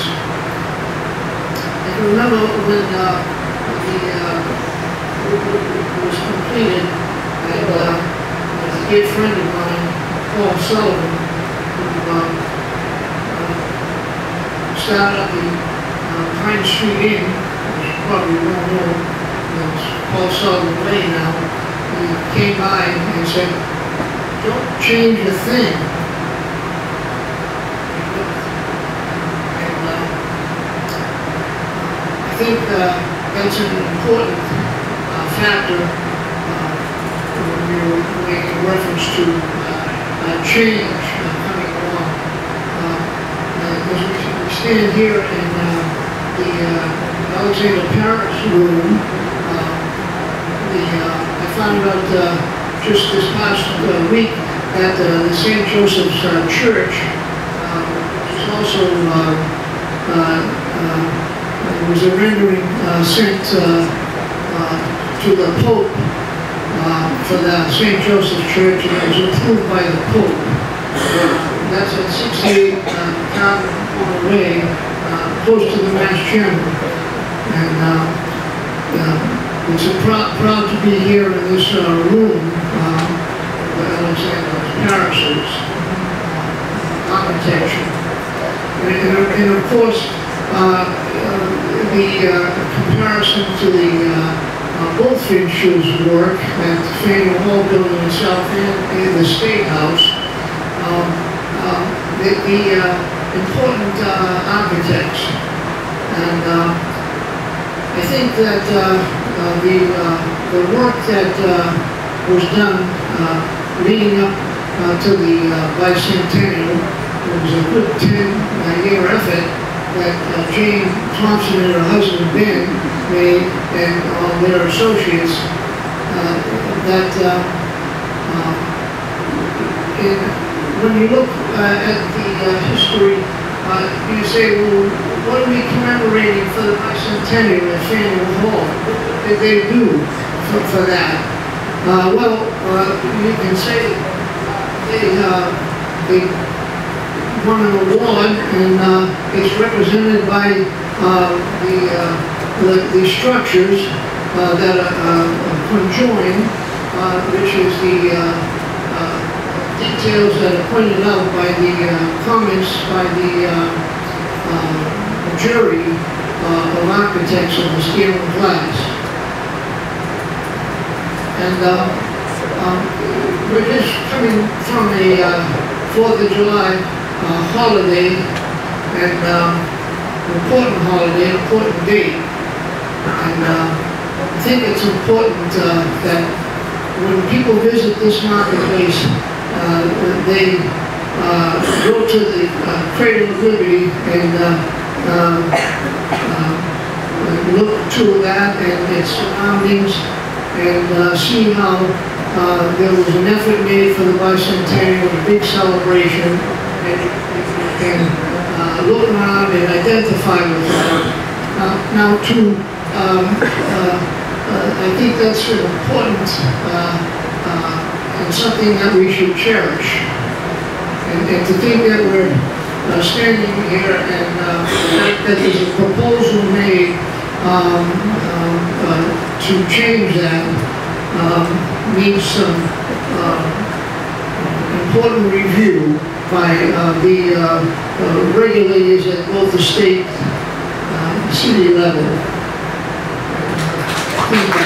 I can remember when uh, the uh, it was completed, and uh, a dear friend of mine, Paul Sullivan, who uh, uh, started up the uh, Pine Street Inn, which you probably won't know, it's Paul Sullivan Way now. He came by and said, "Don't change a thing." And uh, I think uh, that's an important uh, factor uh, when you're making reference to uh, uh, change uh, coming along. Uh, uh, as we, we stand here in uh, the uh, Alexander Paris room, uh, the, uh, I found out uh, just this past uh, week that uh, the Saint Joseph's uh, Church uh, is also uh, uh, uh, was a rendering uh, sent uh, uh, to the Pope uh, for the Saint Joseph's Church, and it was approved by the Pope. Uh, that's at sixty-eight uh, Carbon on the Way, uh, close to the Mass General. And uh, uh, it's a proud, proud to be here in this uh, room, uh, Alexander Paris's uh, architecture. And, and, and of course, uh, uh, the uh, comparison to the uh, uh, Goldfinch's work at the Faneuil Hall building itself and in the State House, um, uh, the, the uh, important uh, architects. And uh, I think that uh, uh, the, uh, the work that uh, was done uh, leading up uh, to the uh, bicentennial was a good ten-year effort that uh, Jane Thompson and her husband Ben made, and all their associates, uh, that uh, uh, in, when you look uh, at the uh, history, uh, you say, well, what are we commemorating for the bicentennial at Faneuil Hall? What did they do for, for that? Uh, well, uh, you can say they, uh, they won an award, and uh, it's represented by uh, the, uh, the the structures uh, that are uh, conjoined, uh, which is the uh, uh, details that are pointed out by the uh, comments by the uh, uh, jury uh, of architects of the steel and glass. And uh, um, we're just coming from a uh, fourth of July Uh, holiday, and uh, important holiday, important date. And uh, I think it's important uh, that when people visit this marketplace, uh, they uh, go to the uh, Cradle of Liberty and uh, uh, uh, look to that and its surroundings, and uh, see how uh, there was an effort made for the bicentennial, a big celebration. And you can uh, look around and identify with that. Uh, now, to um, uh, uh, I think that's an important uh, uh, and something that we should cherish. And, and to think that we're uh, standing here and uh, that, that there's a proposal made um, um, uh, to change that um, needs some uh, important review by uh, the uh, uh, regulators at both the state and uh, city level. Thank you.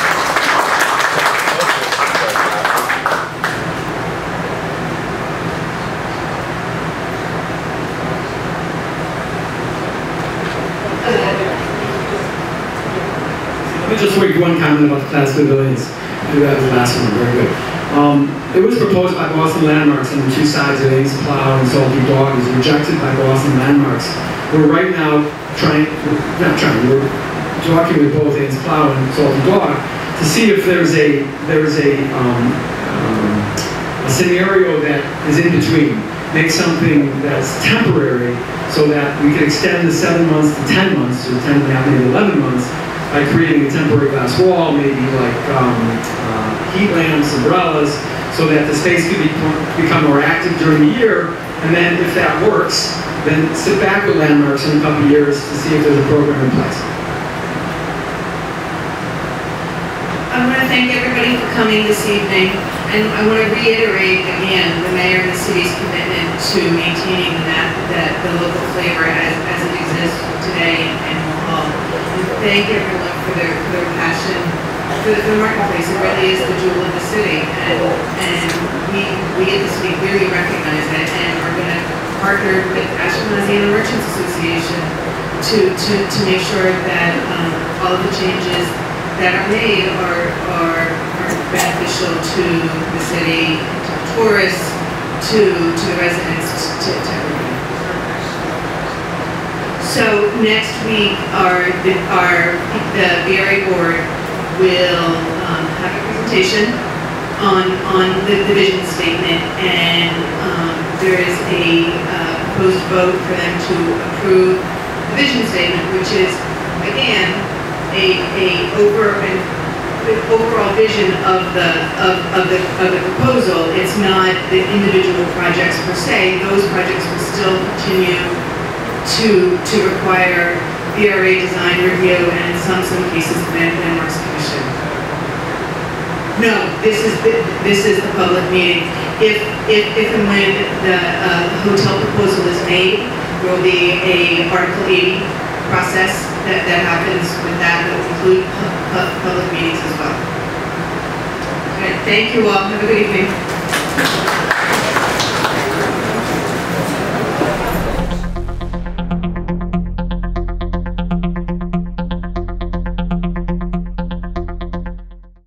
Let me just make one comment about the class pavilions. Maybe that was the last one. Very good. Um, it was proposed by Boston Landmarks on the two sides of Ames Plow and Salty Dog. It was rejected by Boston Landmarks. We're right now trying, not trying, we're talking with both Ames Plow and Salty Dog to see if there's a there's a, um, um, a scenario that is in between. Make something that's temporary so that we can extend the seven months to ten months, or ten and a half, maybe eleven months, by creating a temporary glass wall, maybe like um, uh, heat lamps, umbrellas, so that the space can become, become more active during the year, and then if that works, then sit back with landmarks in a couple of years to see if there's a program in place. I want to thank everybody for coming this evening, and I want to reiterate again the mayor and the city's commitment to maintaining that, that the local flavor as, as it exists today in Faneuil Hall. And thank everyone for their, for their passion for the, for the marketplace. It really is the jewel of the city, and, and we, we at the city really recognize it, and we're going to partner with Ashkenazi and the Merchants Association to, to, to make sure that um, all of the changes that are made are, are, are beneficial to the city, to the tourists, to, to the residents, to, to everyone. So next week, our, the, our, the V R A board will um, have a presentation on, on the, the vision statement, and um, there is a uh, proposed vote for them to approve the vision statement, which is, again, A, a over an overall vision of the of, of the of the proposal. It's not the individual projects per se. Those projects will still continue to to require V R A design review and in some some cases land landmarks commission. No, this is the, this is the public meeting. If if if and when the uh, hotel proposal is made, there will be a Article eighty process that, that happens with that, that will include pu pu public meetings as well. Okay, thank you all. Have a good evening.